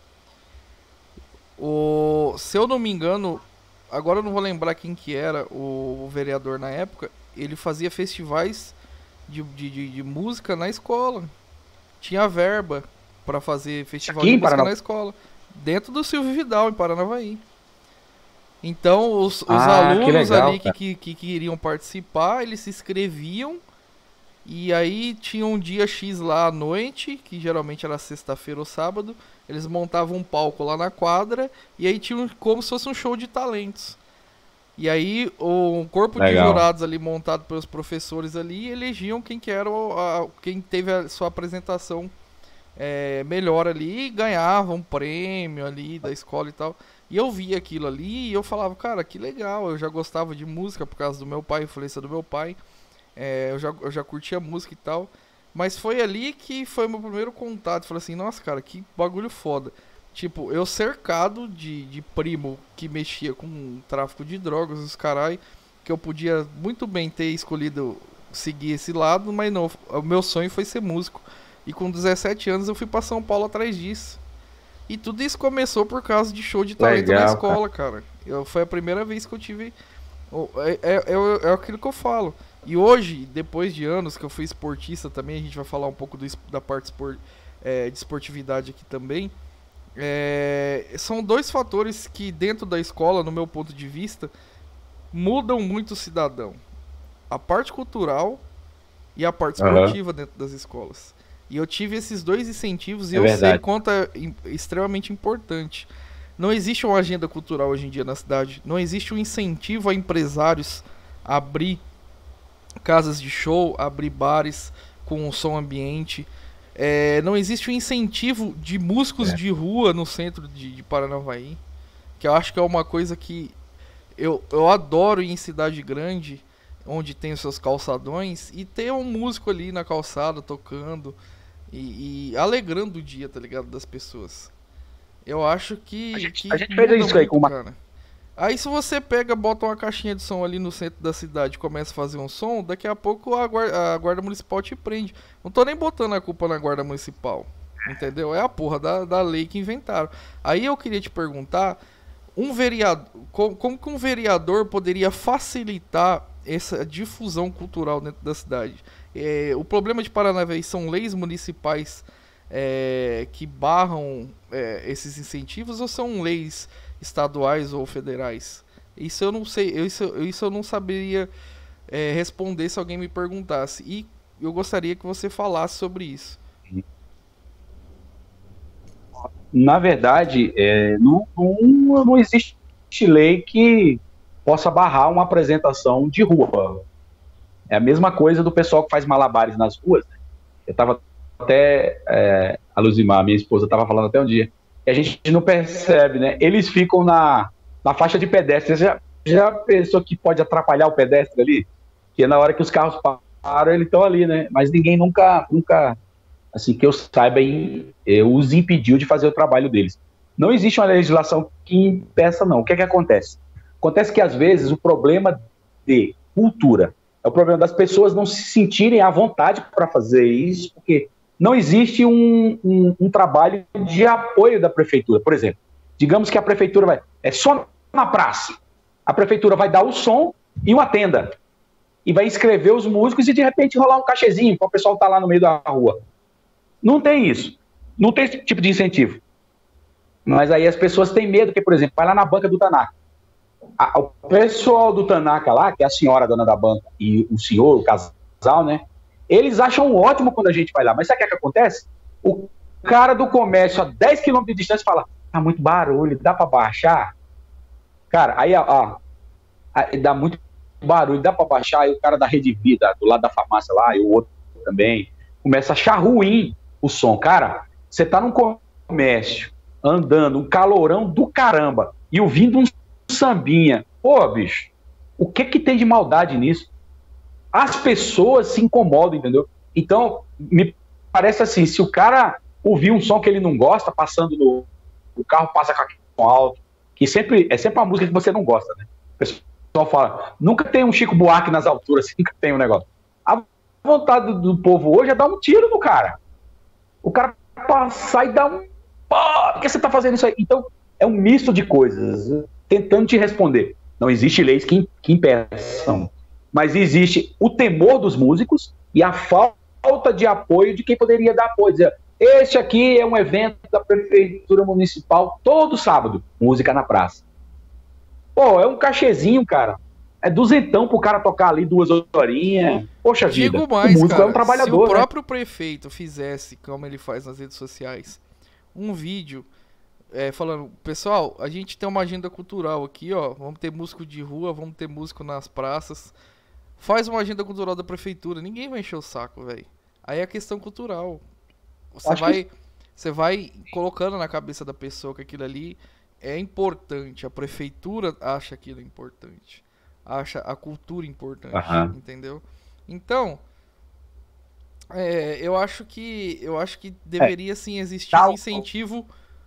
Se eu não me engano, agora eu não vou lembrar quem que era o vereador na época, ele fazia festivais de música na escola. Tinha verba para fazer festival de música na escola. Dentro do Silvio Vidal, em Paranavaí. Então, os alunos legal, ali que queriam participar, eles se inscreviam. E aí tinha um dia X lá à noite, que geralmente era sexta-feira ou sábado. Eles montavam um palco lá na quadra. E aí tinha como se fosse um show de talentos. E aí o corpo de jurados ali montado pelos professores ali elegiam quem que era quem teve a sua apresentação melhor ali e ganhava um prêmio ali da escola e tal. E eu via aquilo ali e eu falava, cara, que legal, eu já gostava de música por causa do meu pai, influência do meu pai. Eu já curtia música e tal. Mas foi ali que foi meu primeiro contato. Falei assim, nossa, cara, que bagulho foda. Tipo, eu cercado de primo que mexia com tráfico de drogas, os carai, que eu podia muito bem ter escolhido seguir esse lado, mas não, o meu sonho foi ser músico. E com 17 anos eu fui pra São Paulo atrás disso. E tudo isso começou por causa de show de talento na escola, cara. Foi a primeira vez que eu tive... É aquilo que eu falo. E hoje, depois de anos que eu fui esportista também, a gente vai falar um pouco da parte de esportividade aqui também. São dois fatores que dentro da escola, no meu ponto de vista, mudam muito o cidadão. A parte cultural e a parte esportiva dentro das escolas. E eu tive esses dois incentivos e eu sei quanto é extremamente importante. Não existe uma agenda cultural hoje em dia na cidade. Não existe um incentivo a empresários a abrir casas de show, abrir bares com som ambiente. Não existe um incentivo de músicos de rua no centro de Paranavaí. Que eu acho que é uma coisa que eu adoro ir em cidade grande, onde tem os seus calçadões, e ter um músico ali na calçada tocando e alegrando o dia, tá ligado, das pessoas. Eu acho que a gente fez isso aí com uma... cara. Aí se você pega, bota uma caixinha de som ali no centro da cidade e começa a fazer um som, daqui a pouco a guarda municipal te prende. Não tô nem botando a culpa na guarda municipal, entendeu? É a porra da lei que inventaram. Aí eu queria te perguntar, um vereador, como que um vereador poderia facilitar essa difusão cultural dentro da cidade? O problema de Paranavaí são leis municipais que barram esses incentivos, ou são leis estaduais ou federais? Isso eu não sei, isso eu não saberia responder se alguém me perguntasse. E eu gostaria que você falasse sobre isso. Na verdade, não existe lei que possa barrar uma apresentação de rua. É a mesma coisa do pessoal que faz malabares nas ruas. Eu estava até, a Luzimar, minha esposa, estava falando até um dia, e a gente não percebe, né? Eles ficam na faixa de pedestre. Você já pensou que pode atrapalhar o pedestre ali? Que na hora que os carros param, eles estão ali, né? Mas ninguém nunca, assim, que eu saiba, os impediu de fazer o trabalho deles. Não existe uma legislação que impeça, não. O que é que acontece? Acontece que, às vezes, o problema de cultura é o problema das pessoas não se sentirem à vontade para fazer isso, porque não existe um trabalho de apoio da prefeitura. Por exemplo, digamos que a prefeitura é só na praça. A prefeitura vai dar o som e uma tenda. E vai inscrever os músicos e, de repente, rolar um cachezinho para o pessoal estar lá no meio da rua. Não tem isso. Não tem esse tipo de incentivo. Mas aí as pessoas têm medo, porque, por exemplo, vai lá na banca do Tanaka. O pessoal do Tanaka lá, que é a senhora dona da banca e o senhor, o casal, né? Eles acham ótimo quando a gente vai lá. Mas sabe o que acontece? O cara do comércio a 10 km de distância fala, tá muito barulho, dá pra baixar? Cara, aí dá muito barulho, dá pra baixar? Aí o cara da Rede Vida, do lado da farmácia lá, e o outro também, começa a achar ruim o som. Cara, você tá num comércio, andando, um calorão do caramba, e ouvindo um sambinha. Pô, bicho, o que tem de maldade nisso? As pessoas se incomodam, entendeu? Então, me parece assim, se o cara ouvir um som que ele não gosta, passando no carro, passa com aquele som alto, que é sempre uma música que você não gosta, né? O pessoal pessoal fala, nunca tem um Chico Buarque nas alturas, nunca tem um negócio. A vontade do povo hoje é dar um tiro no cara. O cara passar e dar um... Por que você tá fazendo isso aí? Então, é um misto de coisas, tentando te responder. Não existe leis que impeçam, mas existe o temor dos músicos e a falta de apoio de quem poderia dar apoio. Dizer, este aqui é um evento da Prefeitura Municipal todo sábado, música na praça. Pô, é um cachezinho, cara. É duzentão pro cara tocar ali 2 horinhas. Poxa vida, Digo mais, o músico cara, é um trabalhador, se o próprio prefeito fizesse, como ele faz nas redes sociais, um vídeo falando, pessoal, a gente tem uma agenda cultural aqui, ó, vamos ter músico de rua, vamos ter músico nas praças, faz uma agenda cultural da prefeitura, ninguém vai encher o saco, velho. Aí é a questão cultural. Você vai colocando na cabeça da pessoa que aquilo ali é importante, a prefeitura acha aquilo importante, acha a cultura importante, entendeu? Então, eu acho que deveria sim existir um incentivo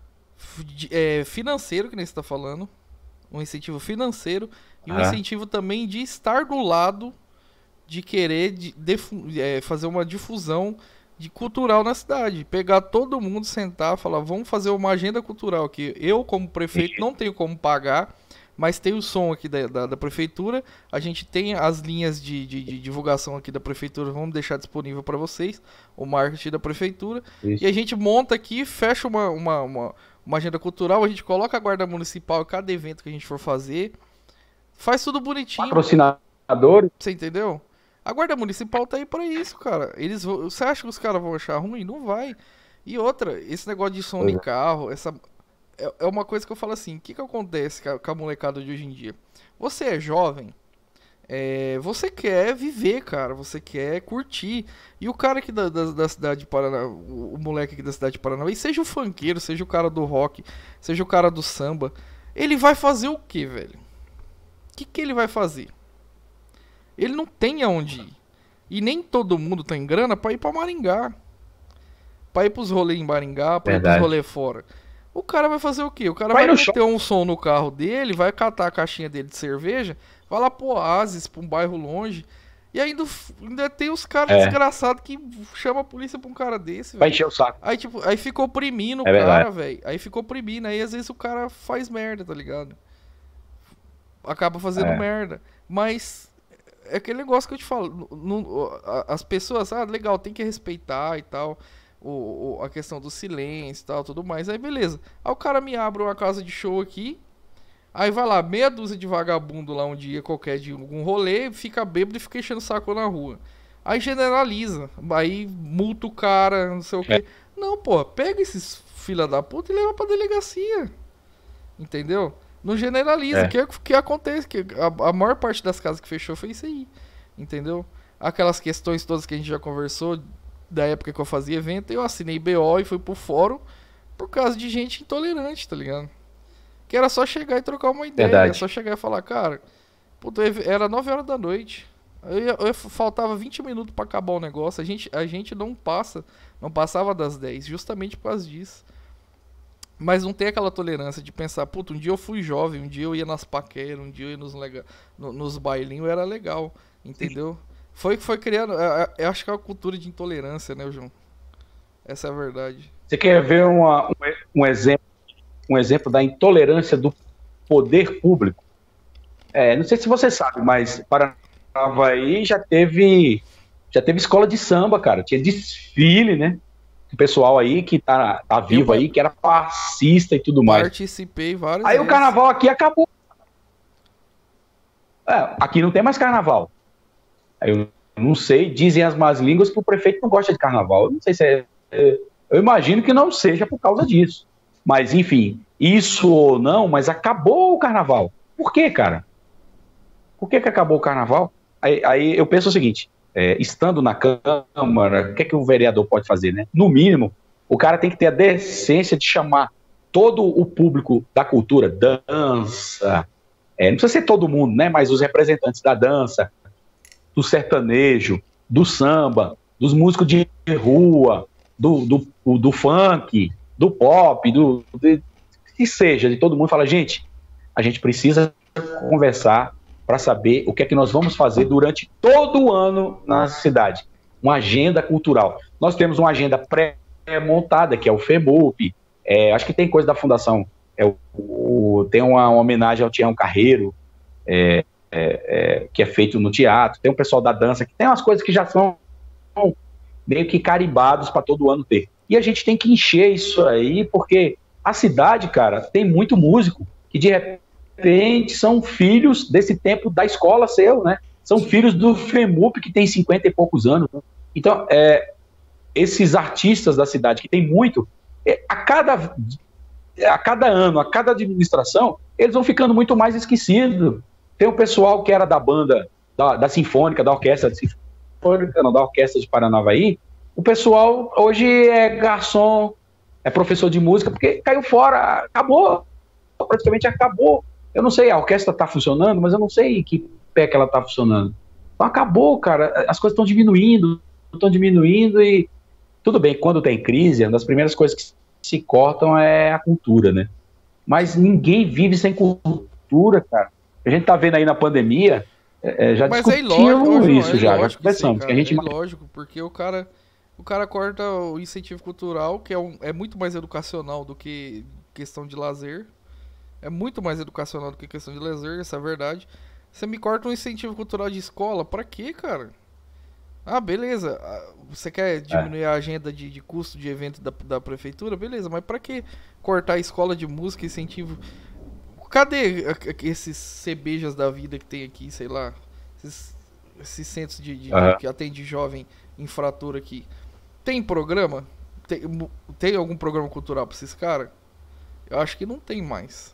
financeiro, que nem você está falando, um incentivo financeiro e um incentivo também de estar do lado, de querer fazer uma difusão cultural na cidade, pegar todo mundo, sentar, falar, vamos fazer uma agenda cultural aqui. Eu, como prefeito, não tenho como pagar, mas tem o som aqui da prefeitura, a gente tem as linhas de divulgação aqui da prefeitura, vamos deixar disponível para vocês, o marketing da prefeitura, e a gente monta aqui, fecha uma agenda cultural, a gente coloca a guarda municipal em cada evento que a gente for fazer, faz tudo bonitinho. Patrocinador. Você entendeu? A guarda municipal tá aí pra isso, cara. Você acha que os caras vão achar ruim? Não vai. E outra, esse negócio de som de carro, é uma coisa que eu falo assim, o que acontece com a molecada de hoje em dia? Você é jovem, você quer viver, cara, você quer curtir. E o cara aqui da cidade de Paraná, o moleque aqui da cidade de Paraná, e seja o funkeiro, seja o cara do rock, seja o cara do samba, ele vai fazer o quê, velho? O que ele vai fazer? Ele não tem aonde ir. E nem todo mundo tem grana pra ir pra Maringá. Pra ir pros rolês em Maringá, pra ir pros rolês fora. O cara vai fazer o quê? O cara vai meter um som no carro dele, vai catar a caixinha dele de cerveja, vai lá pro Oasis, pra um bairro longe. E ainda tem os caras desgraçados que chamam a polícia pra um cara desse, vai encher o saco. Aí fica oprimindo o cara, velho. Aí fica oprimindo. Aí às vezes o cara faz merda, tá ligado? Acaba fazendo merda. Mas... é aquele negócio que eu te falo, as pessoas, legal, tem que respeitar e tal, a questão do silêncio e tal, tudo mais, aí beleza. Aí o cara me abre uma casa de show aqui, aí vai lá, meia dúzia de vagabundo lá um dia qualquer de algum rolê, fica bêbado e fica enchendo o saco na rua. Aí generaliza, aí multa o cara, não sei o quê. Não, pô, pega esses filha da puta e leva pra delegacia, entendeu? Não generaliza, que acontece, que a maior parte das casas que fechou foi isso aí, entendeu? Aquelas questões todas que a gente já conversou, da época que eu fazia evento, eu assinei BO e fui pro fórum por causa de gente intolerante, tá ligado? Que era só chegar e trocar uma ideia, era só chegar e falar, cara, puto, era 9 horas da noite, faltava 20 minutos pra acabar o negócio, a gente não passava das 10, justamente por causa disso. Mas não tem aquela tolerância de pensar, puta, um dia eu fui jovem, um dia eu ia nas paqueras, um dia eu ia nos bailinhos, era legal, entendeu? Foi criando, eu acho que é uma cultura de intolerância, né, João? Essa é a verdade. Você quer ver um exemplo da intolerância do poder público? Não sei se você sabe, mas Paranavaí já teve escola de samba, cara, tinha desfile, né? O pessoal aí que tá vivo aí, que era fascista e tudo mais. Participei várias vezes. O carnaval aqui acabou. Aqui não tem mais carnaval. Eu não sei, dizem as más línguas que o prefeito não gosta de carnaval. Eu não sei se eu imagino que não seja por causa disso. Mas, enfim, isso ou não, mas acabou o carnaval. Por quê, cara? Por que acabou o carnaval? Aí eu penso o seguinte... estando na Câmara, o que é que o vereador pode fazer, né? No mínimo, o cara tem que ter a decência de chamar todo o público da cultura, dança, não precisa ser todo mundo, né? Mas os representantes da dança, do sertanejo, do samba, dos músicos de rua, do funk, do pop, que seja, de todo mundo, fala, gente, a gente precisa conversar para saber o que é que nós vamos fazer durante todo o ano na cidade. Uma agenda cultural. Nós temos uma agenda pré-montada, que é o FEMUP, acho que tem coisa da Fundação, tem uma homenagem ao Tião Carreiro, que é feito no teatro, tem o pessoal da dança, que tem umas coisas que já são meio que carimbados para todo ano ter. E a gente tem que encher isso aí, porque a cidade, cara, tem muito músico que de repente são filhos desse tempo da escola seu, né? São filhos do FEMUP que tem 50 e poucos anos. Então, esses artistas da cidade, que tem muito, a cada ano, a cada administração, eles vão ficando muito mais esquecidos. Tem o pessoal que era da banda, da Sinfônica, da Orquestra de Sinfônica, não, da Orquestra de Paranavaí. O pessoal hoje é garçom, é professor de música, porque caiu fora, acabou, praticamente acabou. Eu não sei, a orquestra está funcionando, mas eu não sei em que pé que ela está funcionando. Então acabou, cara, as coisas estão diminuindo e tudo bem, quando tem crise, uma das primeiras coisas que se cortam é a cultura, né? Mas ninguém vive sem cultura, cara. A gente tá vendo aí na pandemia, já Mas discutimos isso, já conversamos. Sim, é lógico, porque o cara corta o incentivo cultural, que é muito mais educacional do que questão de lazer. É muito mais educacional do que questão de lazer, essa é a verdade. Você me corta um incentivo cultural de escola, pra quê, cara? Ah, beleza. Você quer diminuir a agenda de custo de evento da prefeitura? Beleza, mas pra que cortar a escola de música, incentivo? Cadê esses CBJs da vida que tem aqui, sei lá? Esses centros que atende jovem infrator aqui. Tem programa? Tem algum programa cultural pra esses caras? Eu acho que não tem mais.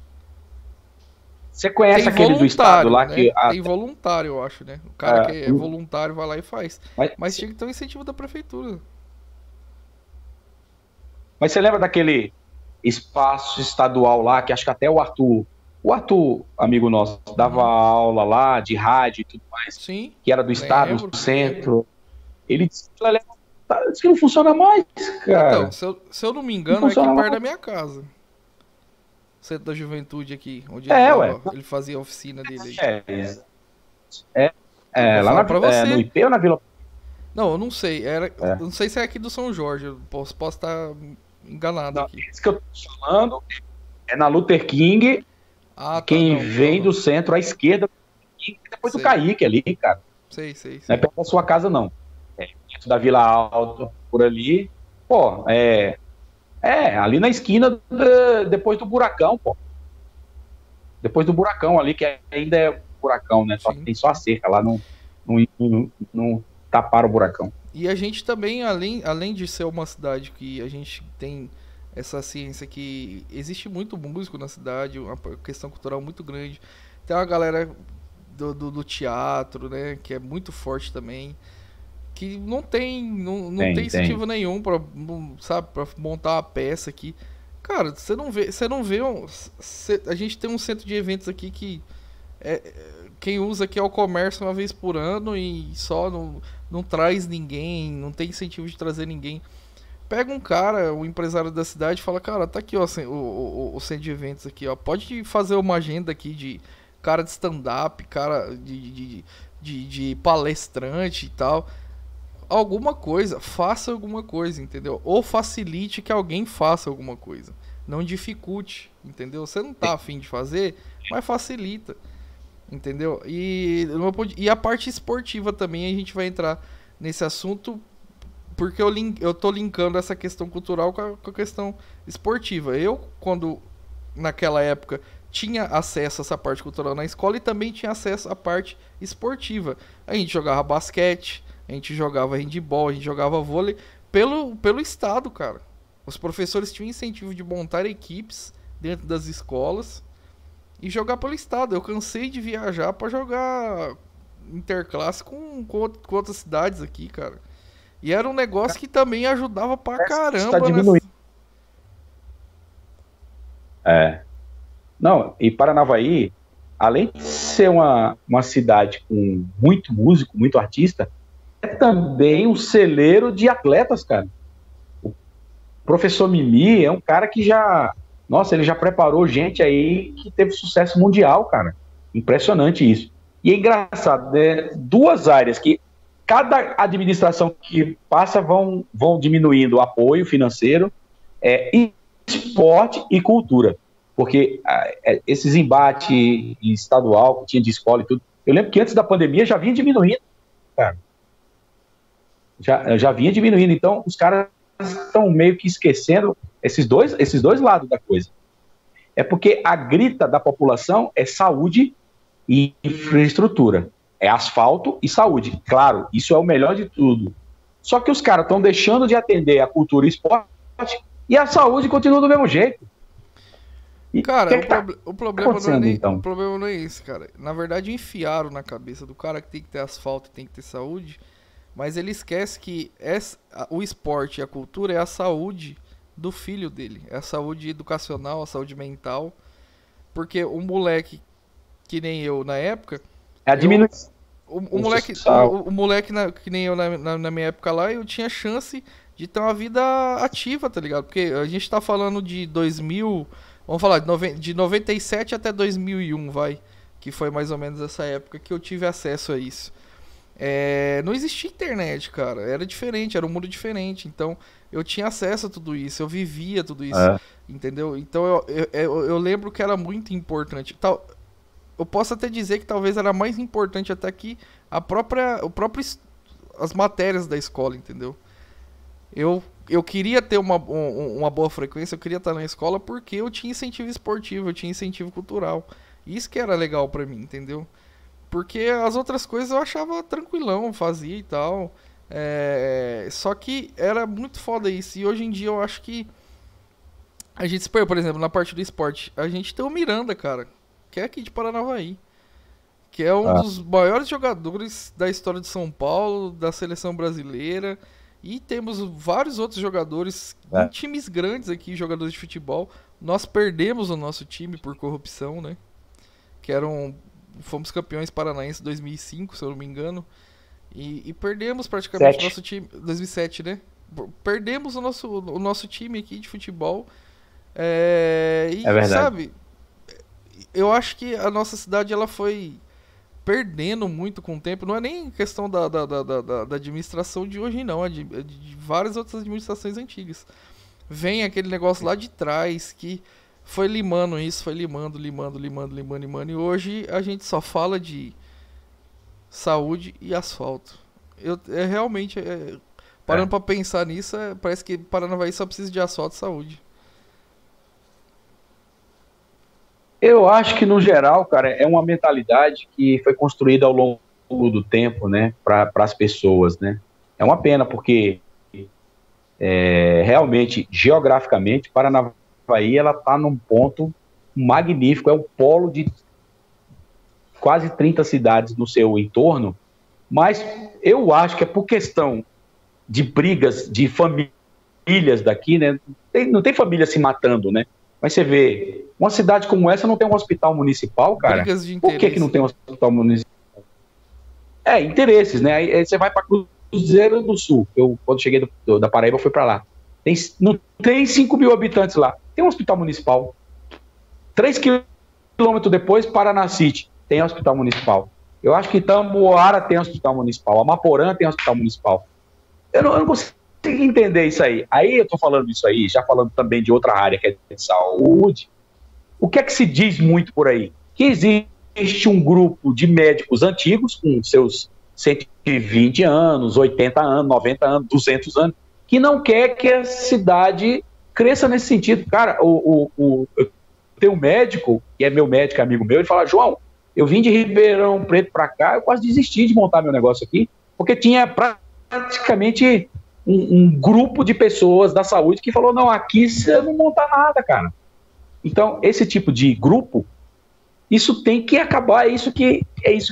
Você conhece aquele do estado lá, né? que... Tem voluntário, eu acho, né? O cara que é voluntário vai lá e faz. Mas tinha que ter um incentivo da prefeitura. Mas você lembra daquele espaço estadual lá, que acho que até o Arthur, amigo nosso, dava aula lá de rádio e tudo mais. Sim. Que era do estado, do centro. Ele disse que não funciona mais, cara. Então, se eu não me engano, é aqui perto da minha casa. Centro da Juventude aqui, onde ele fazia a oficina dele aí. Lá no IP ou na Vila? Não, eu não sei. Não sei se é aqui do São Jorge. Eu posso estar enganado aqui. Isso que eu tô falando é na Luther King. Vem do centro à esquerda, depois do Caíque ali, cara. Sei. Não é perto da sua casa, não. Dentro da Vila Alto, por ali. Pô, ali na esquina, depois do buracão, pô. Depois do buracão ali, que ainda é buracão, né? Só que tem só a cerca lá, não taparam o buracão. E a gente também, além de ser uma cidade que a gente tem essa ciência que existe muito músico na cidade, uma questão cultural muito grande. Tem uma galera do teatro, né? Que é muito forte também. Que não tem incentivo nenhum pra montar uma peça aqui. Cara, você não vê a gente tem um centro de eventos aqui que quem usa aqui é o comércio uma vez por ano e só não traz ninguém, não tem incentivo de trazer ninguém. Pega um cara, o empresário da cidade e fala, cara, tá aqui ó, o centro de eventos aqui, ó, pode fazer uma agenda aqui de cara de stand-up, cara de palestrante e tal. Alguma coisa, faça alguma coisa, entendeu? Ou facilite que alguém faça alguma coisa. Não dificulte, entendeu? Você não tá afim de fazer, mas facilita, entendeu? E a parte esportiva também, a gente vai entrar nesse assunto, porque eu tô linkando essa questão cultural com a questão esportiva. Eu, quando naquela época tinha acesso a essa parte cultural na escola e também tinha acesso à parte esportiva. A gente jogava basquete, a gente jogava handball, a gente jogava vôlei pelo estado, cara. Os professores tinham incentivo de montar equipes dentro das escolas e jogar pelo estado. Eu cansei de viajar pra jogar interclasse com outras cidades aqui, cara. E era um negócio que também ajudava pra caramba. Não, e Paranavaí, além de ser uma cidade com muito músico, muito artista, é também um celeiro de atletas, cara. O professor Mimi é um cara que ele já preparou gente aí que teve sucesso mundial, cara. Impressionante isso. E é engraçado, né? Duas áreas que cada administração que passa vão diminuindo o apoio financeiro, esporte e cultura. Porque esses embates estadual que tinha de escola e tudo, eu lembro que antes da pandemia já vinha diminuindo, cara. Já vinha diminuindo. Então, os caras estão meio que esquecendo esses dois lados da coisa. É porque a grita da população é saúde e infraestrutura. É asfalto e saúde. Claro, isso é o melhor de tudo. Só que os caras estão deixando de atender a cultura e esporte e a saúde continua do mesmo jeito. E cara, o problema não é nem, então? O problema não é esse, cara. Na verdade, enfiaram na cabeça do cara que tem que ter asfalto e tem que ter saúde, mas ele esquece que o esporte e a cultura é a saúde do filho dele. É a saúde educacional, a saúde mental. Porque um moleque que nem eu na época... É a diminuição. O moleque que nem eu na minha época lá, eu tinha chance de ter uma vida ativa, tá ligado? Porque a gente tá falando de 2000... Vamos falar de 97 até 2001, vai. Que foi mais ou menos essa época que eu tive acesso a isso. Não existia internet, cara. Era diferente, era um mundo diferente. Então, eu tinha acesso a tudo isso. Eu vivia tudo isso. Entendeu? Então, eu lembro que era muito importante. Eu posso até dizer que talvez era mais importante até que as matérias da escola, entendeu? Eu queria ter uma boa frequência, eu queria estar na escola porque eu tinha incentivo esportivo, eu tinha incentivo cultural. Isso que era legal pra mim, entendeu? Porque as outras coisas eu achava tranquilão, fazia e tal. Só que era muito foda isso. E hoje em dia eu acho que a gente se por exemplo, na parte do esporte, a gente tem o Miranda, cara, que é aqui de Paranavaí. Que é um dos maiores jogadores da história de São Paulo, da seleção brasileira. E temos vários outros jogadores em times grandes aqui, jogadores de futebol. Nós perdemos o nosso time por corrupção, né? Fomos campeões paranaenses em 2005, se eu não me engano. E perdemos praticamente o nosso time... 2007, né? Perdemos o nosso time aqui de futebol. É verdade. Sabe, eu acho que a nossa cidade ela foi perdendo muito com o tempo. Não é nem questão da administração de hoje, não. É de várias outras administrações antigas. Vem aquele negócio lá de trás que foi limando isso, foi limando. E hoje a gente só fala de saúde e asfalto. Realmente, parando pra pensar nisso, parece que Paranavaí só precisa de asfalto e saúde. Eu acho que, no geral, cara, é uma mentalidade que foi construída ao longo do tempo, né, para as pessoas, né. É uma pena, porque realmente, geograficamente, Paranavaí, ela está num ponto magnífico, é um polo de quase 30 cidades no seu entorno, mas eu acho que é por questão de brigas de famílias daqui, né, não tem família se matando, né. Mas você vê, uma cidade como essa não tem um hospital municipal, cara? Por que não tem um hospital municipal? Interesses, né? Aí você vai para Cruzeiro do Sul. Eu, quando cheguei da Paraíba, fui para lá. Não tem 5 mil habitantes lá. Tem um hospital municipal. 3 quilômetros depois, Paranacite, tem hospital municipal. Eu acho que Itamboara tem hospital municipal. Amaporã tem hospital municipal. Eu não consigo entender isso aí. Aí eu tô falando isso aí, já falando também de outra área, que é de saúde. O que é que se diz muito por aí? Que existe um grupo de médicos antigos, com seus 120 anos, 80 anos, 90 anos, 200 anos, que não quer que a cidade cresça nesse sentido. Cara, eu tenho um médico, que é meu médico, amigo meu, ele fala: João, eu vim de Ribeirão Preto para cá, eu quase desisti de montar meu negócio aqui, porque tinha praticamente um grupo de pessoas da saúde que falou: não, aqui você não monta nada, cara. Então, esse tipo de grupo, isso tem que acabar, é isso que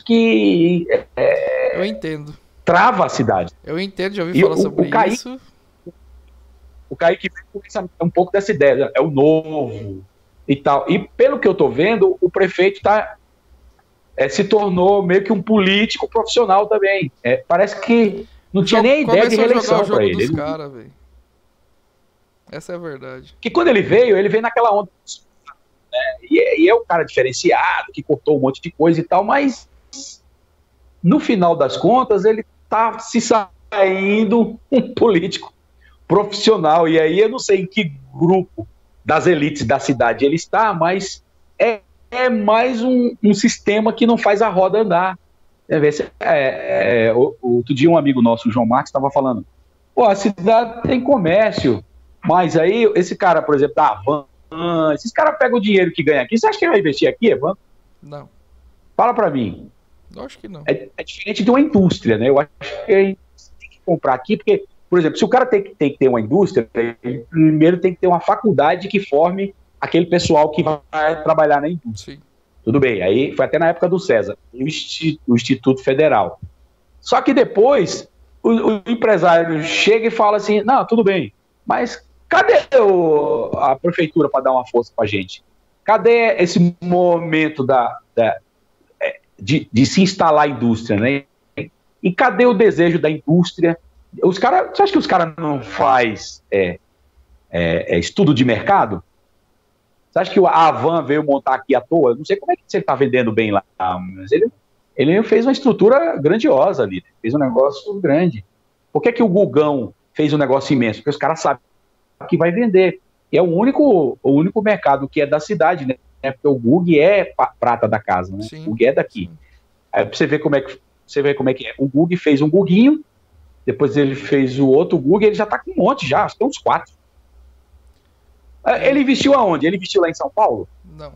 eu entendo. Trava a cidade. Eu entendo, já ouvi falar sobre isso. O Kaique vem com um pouco dessa ideia, é o novo e tal. E pelo que eu tô vendo, o prefeito se tornou meio que um político profissional também. Parece que não tinha nem ideia de reeleição para ele. Essa é a verdade. Que quando ele veio naquela onda. E é um cara diferenciado, que cortou um monte de coisa e tal, mas no final das contas ele tá se saindo um político profissional, e aí eu não sei em que grupo das elites da cidade ele está, mas é mais um sistema que não faz a roda andar. Outro dia um amigo nosso, o João Marques, estava falando, pô, a cidade tem comércio, mas aí esse cara, por exemplo, da Havan, esses caras pegam o dinheiro que ganha aqui, você acha que ele vai investir aqui, Evan? Não. Fala para mim. Eu acho que não. É diferente de uma indústria, né? Eu acho que a gente tem que comprar aqui, porque, por exemplo, se o cara tem que ter uma indústria, ele primeiro tem que ter uma faculdade que forme aquele pessoal que vai trabalhar na indústria. Sim. Tudo bem, aí foi até na época do César, o Instituto Federal. Só que depois o empresário chega e fala assim, não, tudo bem, mas cadê a prefeitura para dar uma força para a gente? Cadê esse momento de se instalar a indústria, né? E cadê o desejo da indústria? Você acha que os caras não fazem estudo de mercado? Você acha que a Havan veio montar aqui à toa? Não sei como é que você está vendendo bem lá, mas ele fez uma estrutura grandiosa ali, fez um negócio grande. Por que o Gugão fez um negócio imenso? Porque os caras sabem que vai vender. E é o único mercado que é da cidade, né? Porque o Gug é prata da casa, né? Sim. O Gug é daqui. Aí pra você ver como é que é. O Gug fez um Guguinho, depois ele fez o outro Gug, ele já tá com um monte já, acho que tem uns 4. Ele investiu aonde? Ele investiu lá em São Paulo? Não.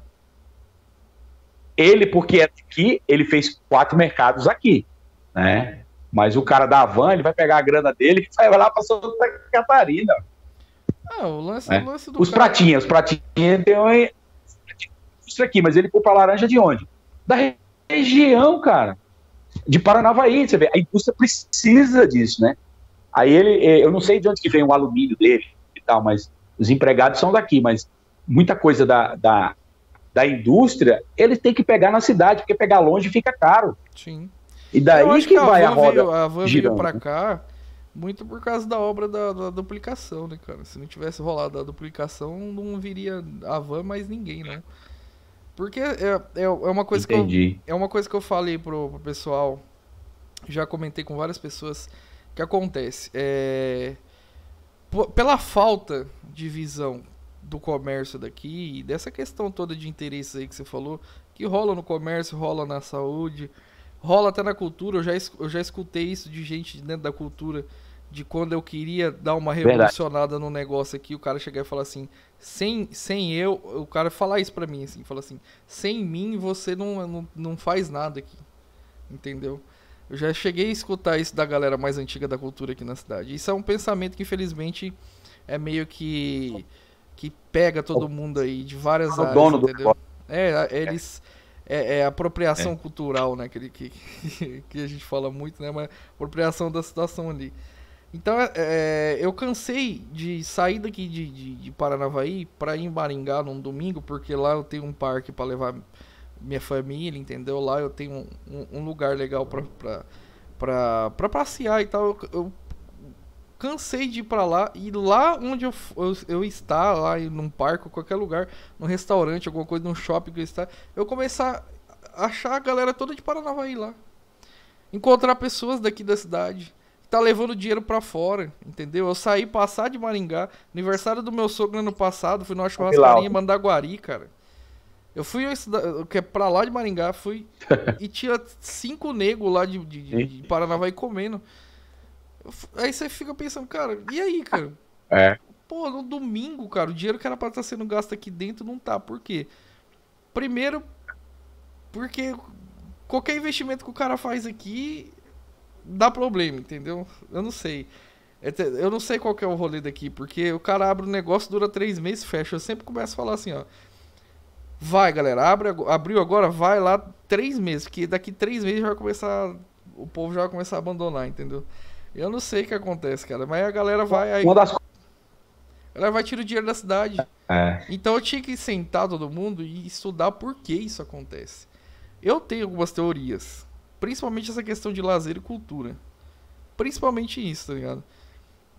Ele, porque é daqui, ele fez 4 mercados aqui, né? Mas o cara da Havan, ele vai pegar a grana dele e vai lá pra Santa Catarina. O lance do Os pratinhos tem uma indústria aqui, mas ele compra laranja de onde? Da região, cara. De Paranavaí, você vê, a indústria precisa disso, né? Aí eu não sei de onde que vem o alumínio dele e tal, mas os empregados são daqui, mas muita coisa da indústria, ele tem que pegar na cidade, porque pegar longe fica caro. Sim. E daí que vai a roda a Van veio pra né? cá muito por causa da obra da duplicação, né, cara? Se não tivesse rolado a duplicação, não viria a Van mais ninguém, não. Porque é uma coisa é uma coisa que eu falei pro pessoal, já comentei com várias pessoas, que acontece. Pela falta de visão do comércio daqui e dessa questão toda de interesses aí que você falou, que rola no comércio, rola na saúde, rola até na cultura. Eu já escutei isso de gente dentro da cultura, de quando eu queria dar uma revolucionada no negócio aqui, o cara chegar e falar assim, sem eu, o cara falar isso pra mim, assim, fala assim, sem mim você não faz nada aqui, entendeu? Eu já cheguei a escutar isso da galera mais antiga da cultura aqui na cidade. Isso é um pensamento que infelizmente é meio que pega todo mundo aí de várias áreas, entendeu? É apropriação cultural, né? Que a gente fala muito, né? Mas apropriação da situação ali. Então, eu cansei de sair daqui de Paranavaí para ir em Maringá num domingo, porque lá eu tenho um parque para levar minha família, entendeu? Lá eu tenho um lugar legal para passear e tal. Eu cansei de ir para lá, e lá onde eu estar, lá num parque, qualquer lugar, num restaurante, alguma coisa, num shopping que eu estar, eu começar a achar a galera toda de Paranavaí lá. Encontrar pessoas daqui da cidade, tá levando dinheiro pra fora, entendeu? Eu saí passar de Maringá, aniversário do meu sogro ano passado, fui numa churrascaria em Mandaguari, cara. Eu fui pra lá de Maringá, fui e tinha 5 negros lá de Paranavaí comendo. Aí você fica pensando, cara, e aí, cara? Pô, no domingo, cara, o dinheiro que era pra estar sendo gasto aqui dentro não tá. Por quê? Primeiro, porque qualquer investimento que o cara faz aqui dá problema, entendeu? Eu não sei. Eu não sei qual que é o rolê daqui, porque o cara abre um negócio, dura 3 meses, fecha. Eu sempre começo a falar assim, ó. Vai, galera, abriu agora, vai lá 3 meses, porque daqui 3 meses o povo já vai começar a abandonar, entendeu? Eu não sei o que acontece, cara, mas a galera vai aí. A galera vai tirar o dinheiro da cidade. Então eu tinha que sentar todo mundo e estudar por que isso acontece. Eu tenho algumas teorias, principalmente essa questão de lazer e cultura. Principalmente isso, tá ligado?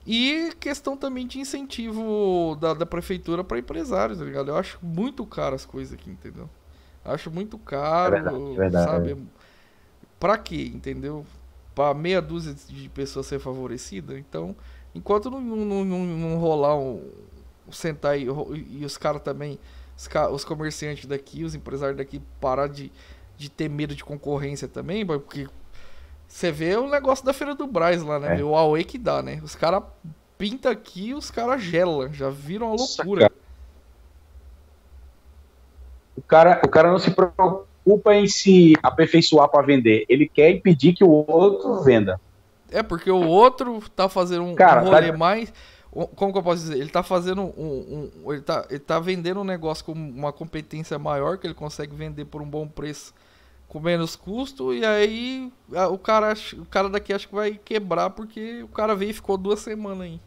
E questão também de incentivo da prefeitura para empresários, tá ligado? Eu acho muito caro as coisas aqui, entendeu? Acho muito É caro, verdade. sabe? Pra quê, entendeu? Pra meia dúzia de pessoas ser favorecida? Então, enquanto não rolar sentar e os caras também, os comerciantes daqui, os empresários daqui, parar de ter medo de concorrência também, porque você vê o negócio da Feira do Brás lá, né? É. Meu, o Huawei que dá, né? Os caras pinta aqui e os caras gelam. Já viram uma Nossa, loucura. cara. O cara não se preocupa em se aperfeiçoar para vender. Ele quer impedir que o outro venda. É, porque o outro tá fazendo um Cara, rolê mais. Como que eu posso dizer? Ele tá fazendo ele tá vendendo um negócio com uma competência maior, que ele consegue vender por um bom preço com menos custo, e aí o cara daqui acha que vai quebrar porque o cara veio e ficou 2 semanas aí.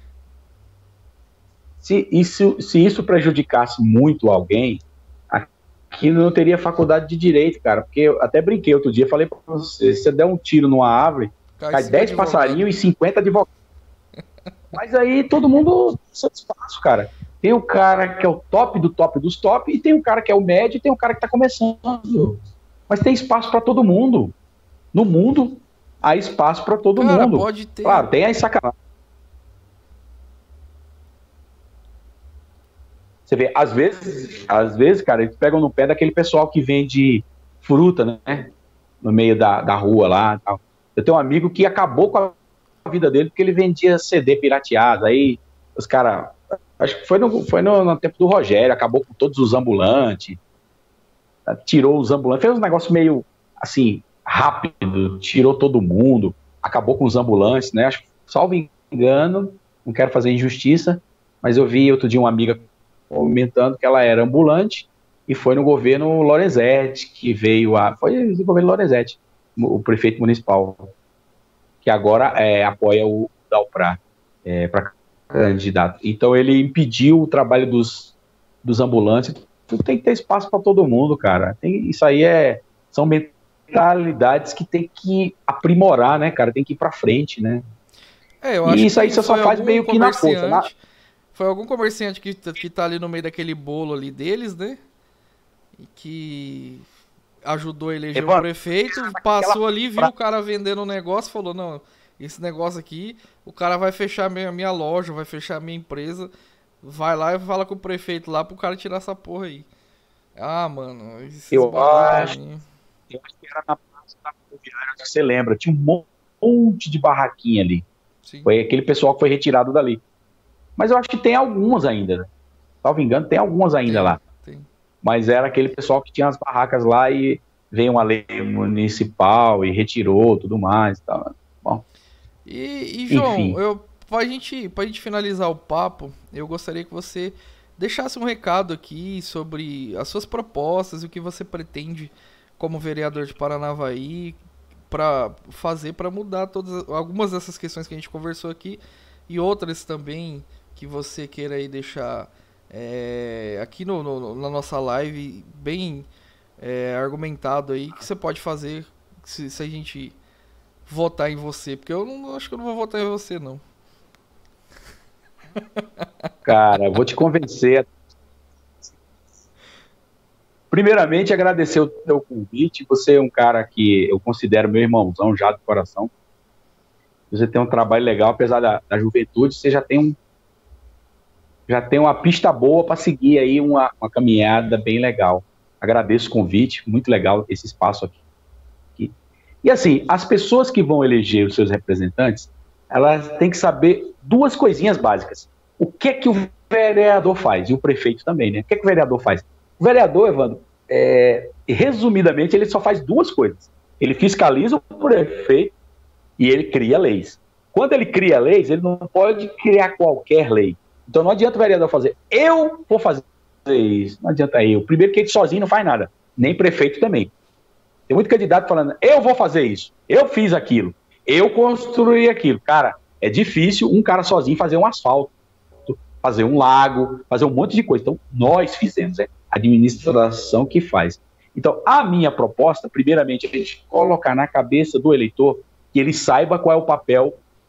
se isso prejudicasse muito alguém, aqui não teria faculdade de direito, cara. Porque eu até brinquei outro dia, falei para você, se você der um tiro numa árvore, Cai cai 5 10 advogados. passarinhos e 50 advogados. Mas aí todo mundo tem espaço, cara. Tem o cara que é o top do top dos top, e tem o cara que é o médio, e tem o cara que está começando. Mas tem espaço para todo mundo. No mundo, há espaço para todo Cara, mundo. pode ter. Claro, tem aí sacanagem. Você vê, às vezes, cara, eles pegam no pé daquele pessoal que vende fruta, né? No meio da rua lá. Tal. Eu tenho um amigo que acabou com a vida dele porque ele vendia CD pirateado. Aí os caras. Acho que foi no tempo do Rogério, acabou com todos os ambulantes, tirou os ambulantes, fez um negócio meio assim, rápido, tirou todo mundo, acabou com os ambulantes, né? Acho que, salvo engano, não quero fazer injustiça, mas eu vi outro dia uma amiga comentando que ela era ambulante e foi no governo Lorenzetti, que veio foi no governo Lorenzetti, o prefeito municipal, que agora apoia o Dalprá para candidato. Então ele impediu o trabalho dos ambulantes. Tem que ter espaço para todo mundo, cara. Isso aí são mentalidades que tem que aprimorar, né, cara? Tem que ir para frente, né? Eu E acho isso aí que você só foi faz algum meio que na força. comerciante. Foi algum comerciante que tá ali no meio daquele bolo ali deles, né? E que ajudou a eleger um Evandro, prefeito, aquela passou ali, viu o cara vendendo um negócio, falou, não, esse negócio aqui, o cara vai fechar minha loja, vai fechar minha empresa, vai lá e fala com o prefeito lá pro cara tirar essa porra aí. Ah, mano, esses eu bagulho pra acho, mim. eu acho que era na praça da Rodoviária, acho que você lembra, tinha um monte de barraquinha ali. Sim, Foi aquele pessoal que foi retirado dali. Mas eu acho que tem algumas ainda, né? Salvo engano, tem algumas ainda tem, lá. tem. Mas era aquele pessoal que tinha as barracas lá e veio uma lei municipal e retirou tudo mais. Tá. Bom, E João, enfim. pra gente finalizar o papo, eu gostaria que você deixasse um recado aqui sobre as suas propostas e o que você pretende como vereador de Paranavaí para fazer para mudar algumas dessas questões que a gente conversou aqui e outras também que você queira aí deixar aqui na nossa live bem argumentado aí que você pode fazer se a gente votar em você, porque eu não acho que eu não vou votar em você não. Cara, vou te convencer. Primeiramente, agradecer o teu convite. Você é um cara que eu considero meu irmãozão já do coração. Você tem um trabalho legal, apesar da juventude, você já tem uma pista boa para seguir aí uma caminhada bem legal. Agradeço o convite, muito legal esse espaço aqui. E assim, as pessoas que vão eleger os seus representantes, elas têm que saber duas coisinhas básicas. O que é que o vereador faz? E o prefeito também, né? O que é que o vereador faz? O vereador, Evandro, resumidamente, ele só faz duas coisas. Ele fiscaliza o prefeito e ele cria leis. Quando ele cria leis, ele não pode criar qualquer lei. Então não adianta o vereador fazer, eu vou fazer isso. Não adianta eu. Primeiro que ele sozinho não faz nada. Nem prefeito também. Tem muito candidato falando, eu vou fazer isso, eu fiz aquilo, eu construí aquilo. Cara, é difícil um cara sozinho fazer um asfalto, fazer um lago, fazer um monte de coisa. Então, nós fizemos, a administração que faz. Então, a minha proposta, primeiramente, é a gente colocar na cabeça do eleitor que ele saiba qual é o papel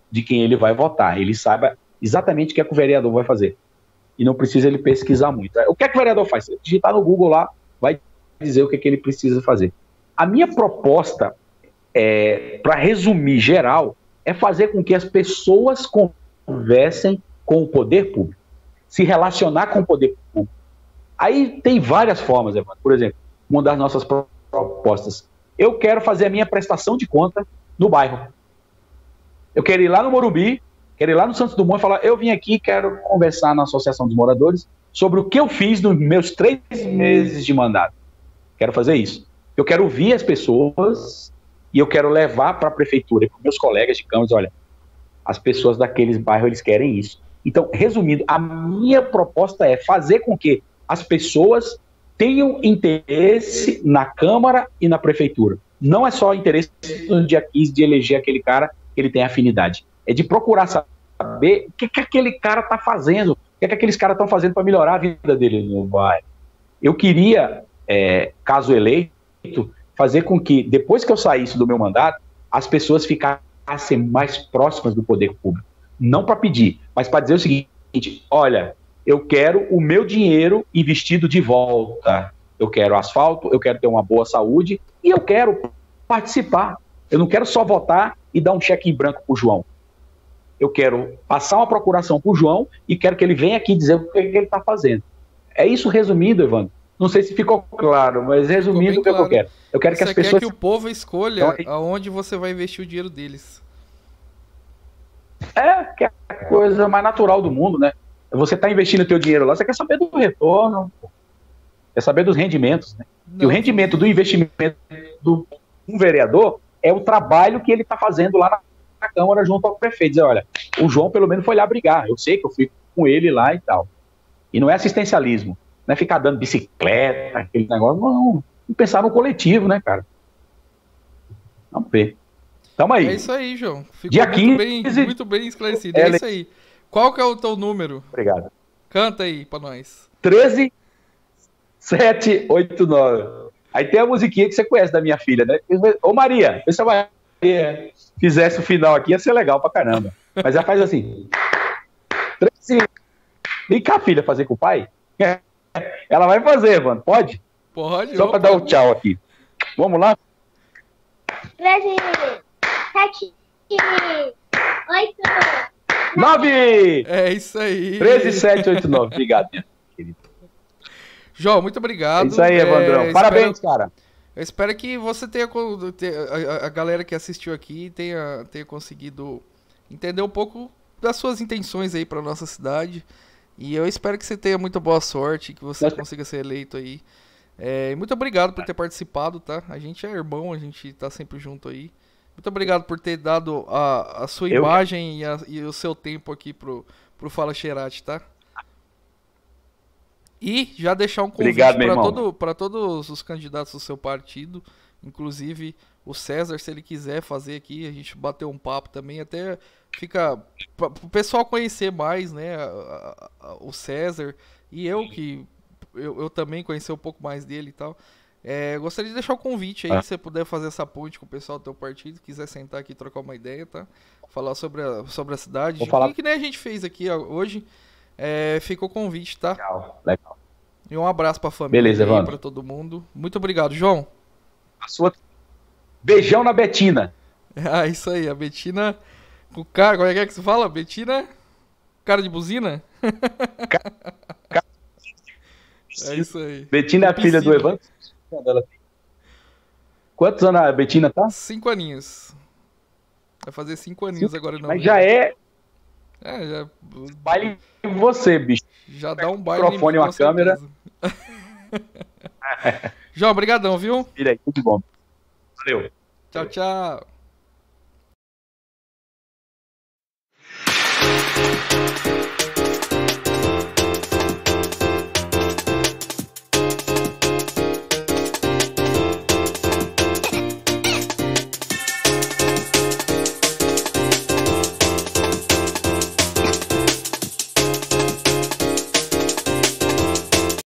de quem ele vai votar. Ele saiba exatamente o que é que o vereador vai fazer. E não precisa ele pesquisar muito. O que é que o vereador faz? Se digitar no Google lá, vai dizer o que é que ele precisa fazer. A minha proposta, para resumir geral, é fazer com que as pessoas conversem com o poder público, se relacionar com o poder público. Aí tem várias formas, Evandro. Por exemplo, uma das nossas propostas. Eu quero fazer a minha prestação de conta no bairro. Eu quero ir lá no Morumbi, quero ir lá no Santos Dumont e falar, eu vim aqui, quero conversar na Associação dos Moradores sobre o que eu fiz nos meus 3 meses de mandato. Quero fazer isso. Eu quero ouvir as pessoas e eu quero levar para a prefeitura e para os meus colegas de Câmara, olha, as pessoas daqueles bairros, eles querem isso. Então, resumindo, a minha proposta é fazer com que as pessoas tenham interesse na Câmara e na prefeitura. Não é só interesse no dia 15 de eleger aquele cara que ele tem afinidade. É de procurar saber o que aquele cara está fazendo, o que aqueles caras estão fazendo para melhorar a vida dele no bairro. Eu queria, caso eleito, fazer com que, depois que eu saísse do meu mandato, as pessoas ficassem mais próximas do poder público. Não para pedir, mas para dizer o seguinte, olha, eu quero o meu dinheiro investido de volta. Eu quero asfalto, eu quero ter uma boa saúde e eu quero participar. Eu não quero só votar e dar um cheque em branco para o João. Eu quero passar uma procuração para o João e quero que ele venha aqui dizer o que ele está fazendo. É isso resumindo, Evandro. Não sei se ficou claro, mas resumindo o que eu quero. Eu quero que as pessoas... Você quer que o povo escolha aonde você vai investir o dinheiro deles. Que é a coisa mais natural do mundo, né? Você está investindo o teu dinheiro lá, você quer saber do retorno, quer saber dos rendimentos, né? Não. E o rendimento do investimento do um vereador é o trabalho que ele está fazendo lá na Câmara junto ao prefeito. Dizer, olha, o João pelo menos foi lá brigar, eu sei que eu fui com ele lá e tal. E não é assistencialismo, não é ficar dando bicicleta, aquele negócio, não pensar no coletivo, né, cara? Vamos ver. Tamo aí. É isso aí, João. Ficou dia 15, muito bem esclarecido. É isso aí. Qual que é o teu número? Obrigado. Canta aí pra nós. 13789. Aí tem a musiquinha que você conhece da minha filha, né? Ô Maria, se a Maria fizesse o final aqui, ia ser legal pra caramba. Mas ela faz assim. Vem cá, filha, fazer com o pai? Ela vai fazer, mano. Pode? Pode. Só pra dar o tchau aqui. Vamos lá? 13, 7, 8, 9! É isso aí. 13789. Obrigado, minha querida. João, muito obrigado. É isso aí, Evandrão. Parabéns, cara. Eu espero que você tenha, a galera que assistiu aqui tenha conseguido entender um pouco das suas intenções aí para nossa cidade. E eu espero que você tenha muita boa sorte, que você consiga ser eleito aí. Muito obrigado por ter participado, tá? A gente é irmão, a gente tá sempre junto aí. Muito obrigado por ter dado a sua imagem e o seu tempo aqui pro Fala Xerate, tá? E já deixar um convite para todos os candidatos do seu partido, inclusive o César, se ele quiser fazer aqui, a gente bater um papo também, até fica para o pessoal conhecer mais, né, o César, e eu que eu também conhecer um pouco mais dele e tal. Gostaria de deixar o convite aí, se você puder fazer essa ponte com o pessoal do teu partido, quiser sentar aqui e trocar uma ideia, tá? Falar sobre a cidade, que nem a gente fez aqui hoje. Fica o convite, tá? Legal. E um abraço pra família. Beleza, aí, pra todo mundo. Muito obrigado, João. Beijão na Betina. Isso aí, a Betina. O cara, como é que você fala? Betina? Cara de buzina? É isso aí. Betina é a filha do Evandro. Quantos anos a Betina tá? 5 aninhos. Vai fazer 5 aninhos agora não. Mas já já. Baile em você, bicho. Já dá um baile. Microfone e uma câmera. João, obrigadão, viu? Filha aí, tudo bom. Valeu. Tchau, tchau.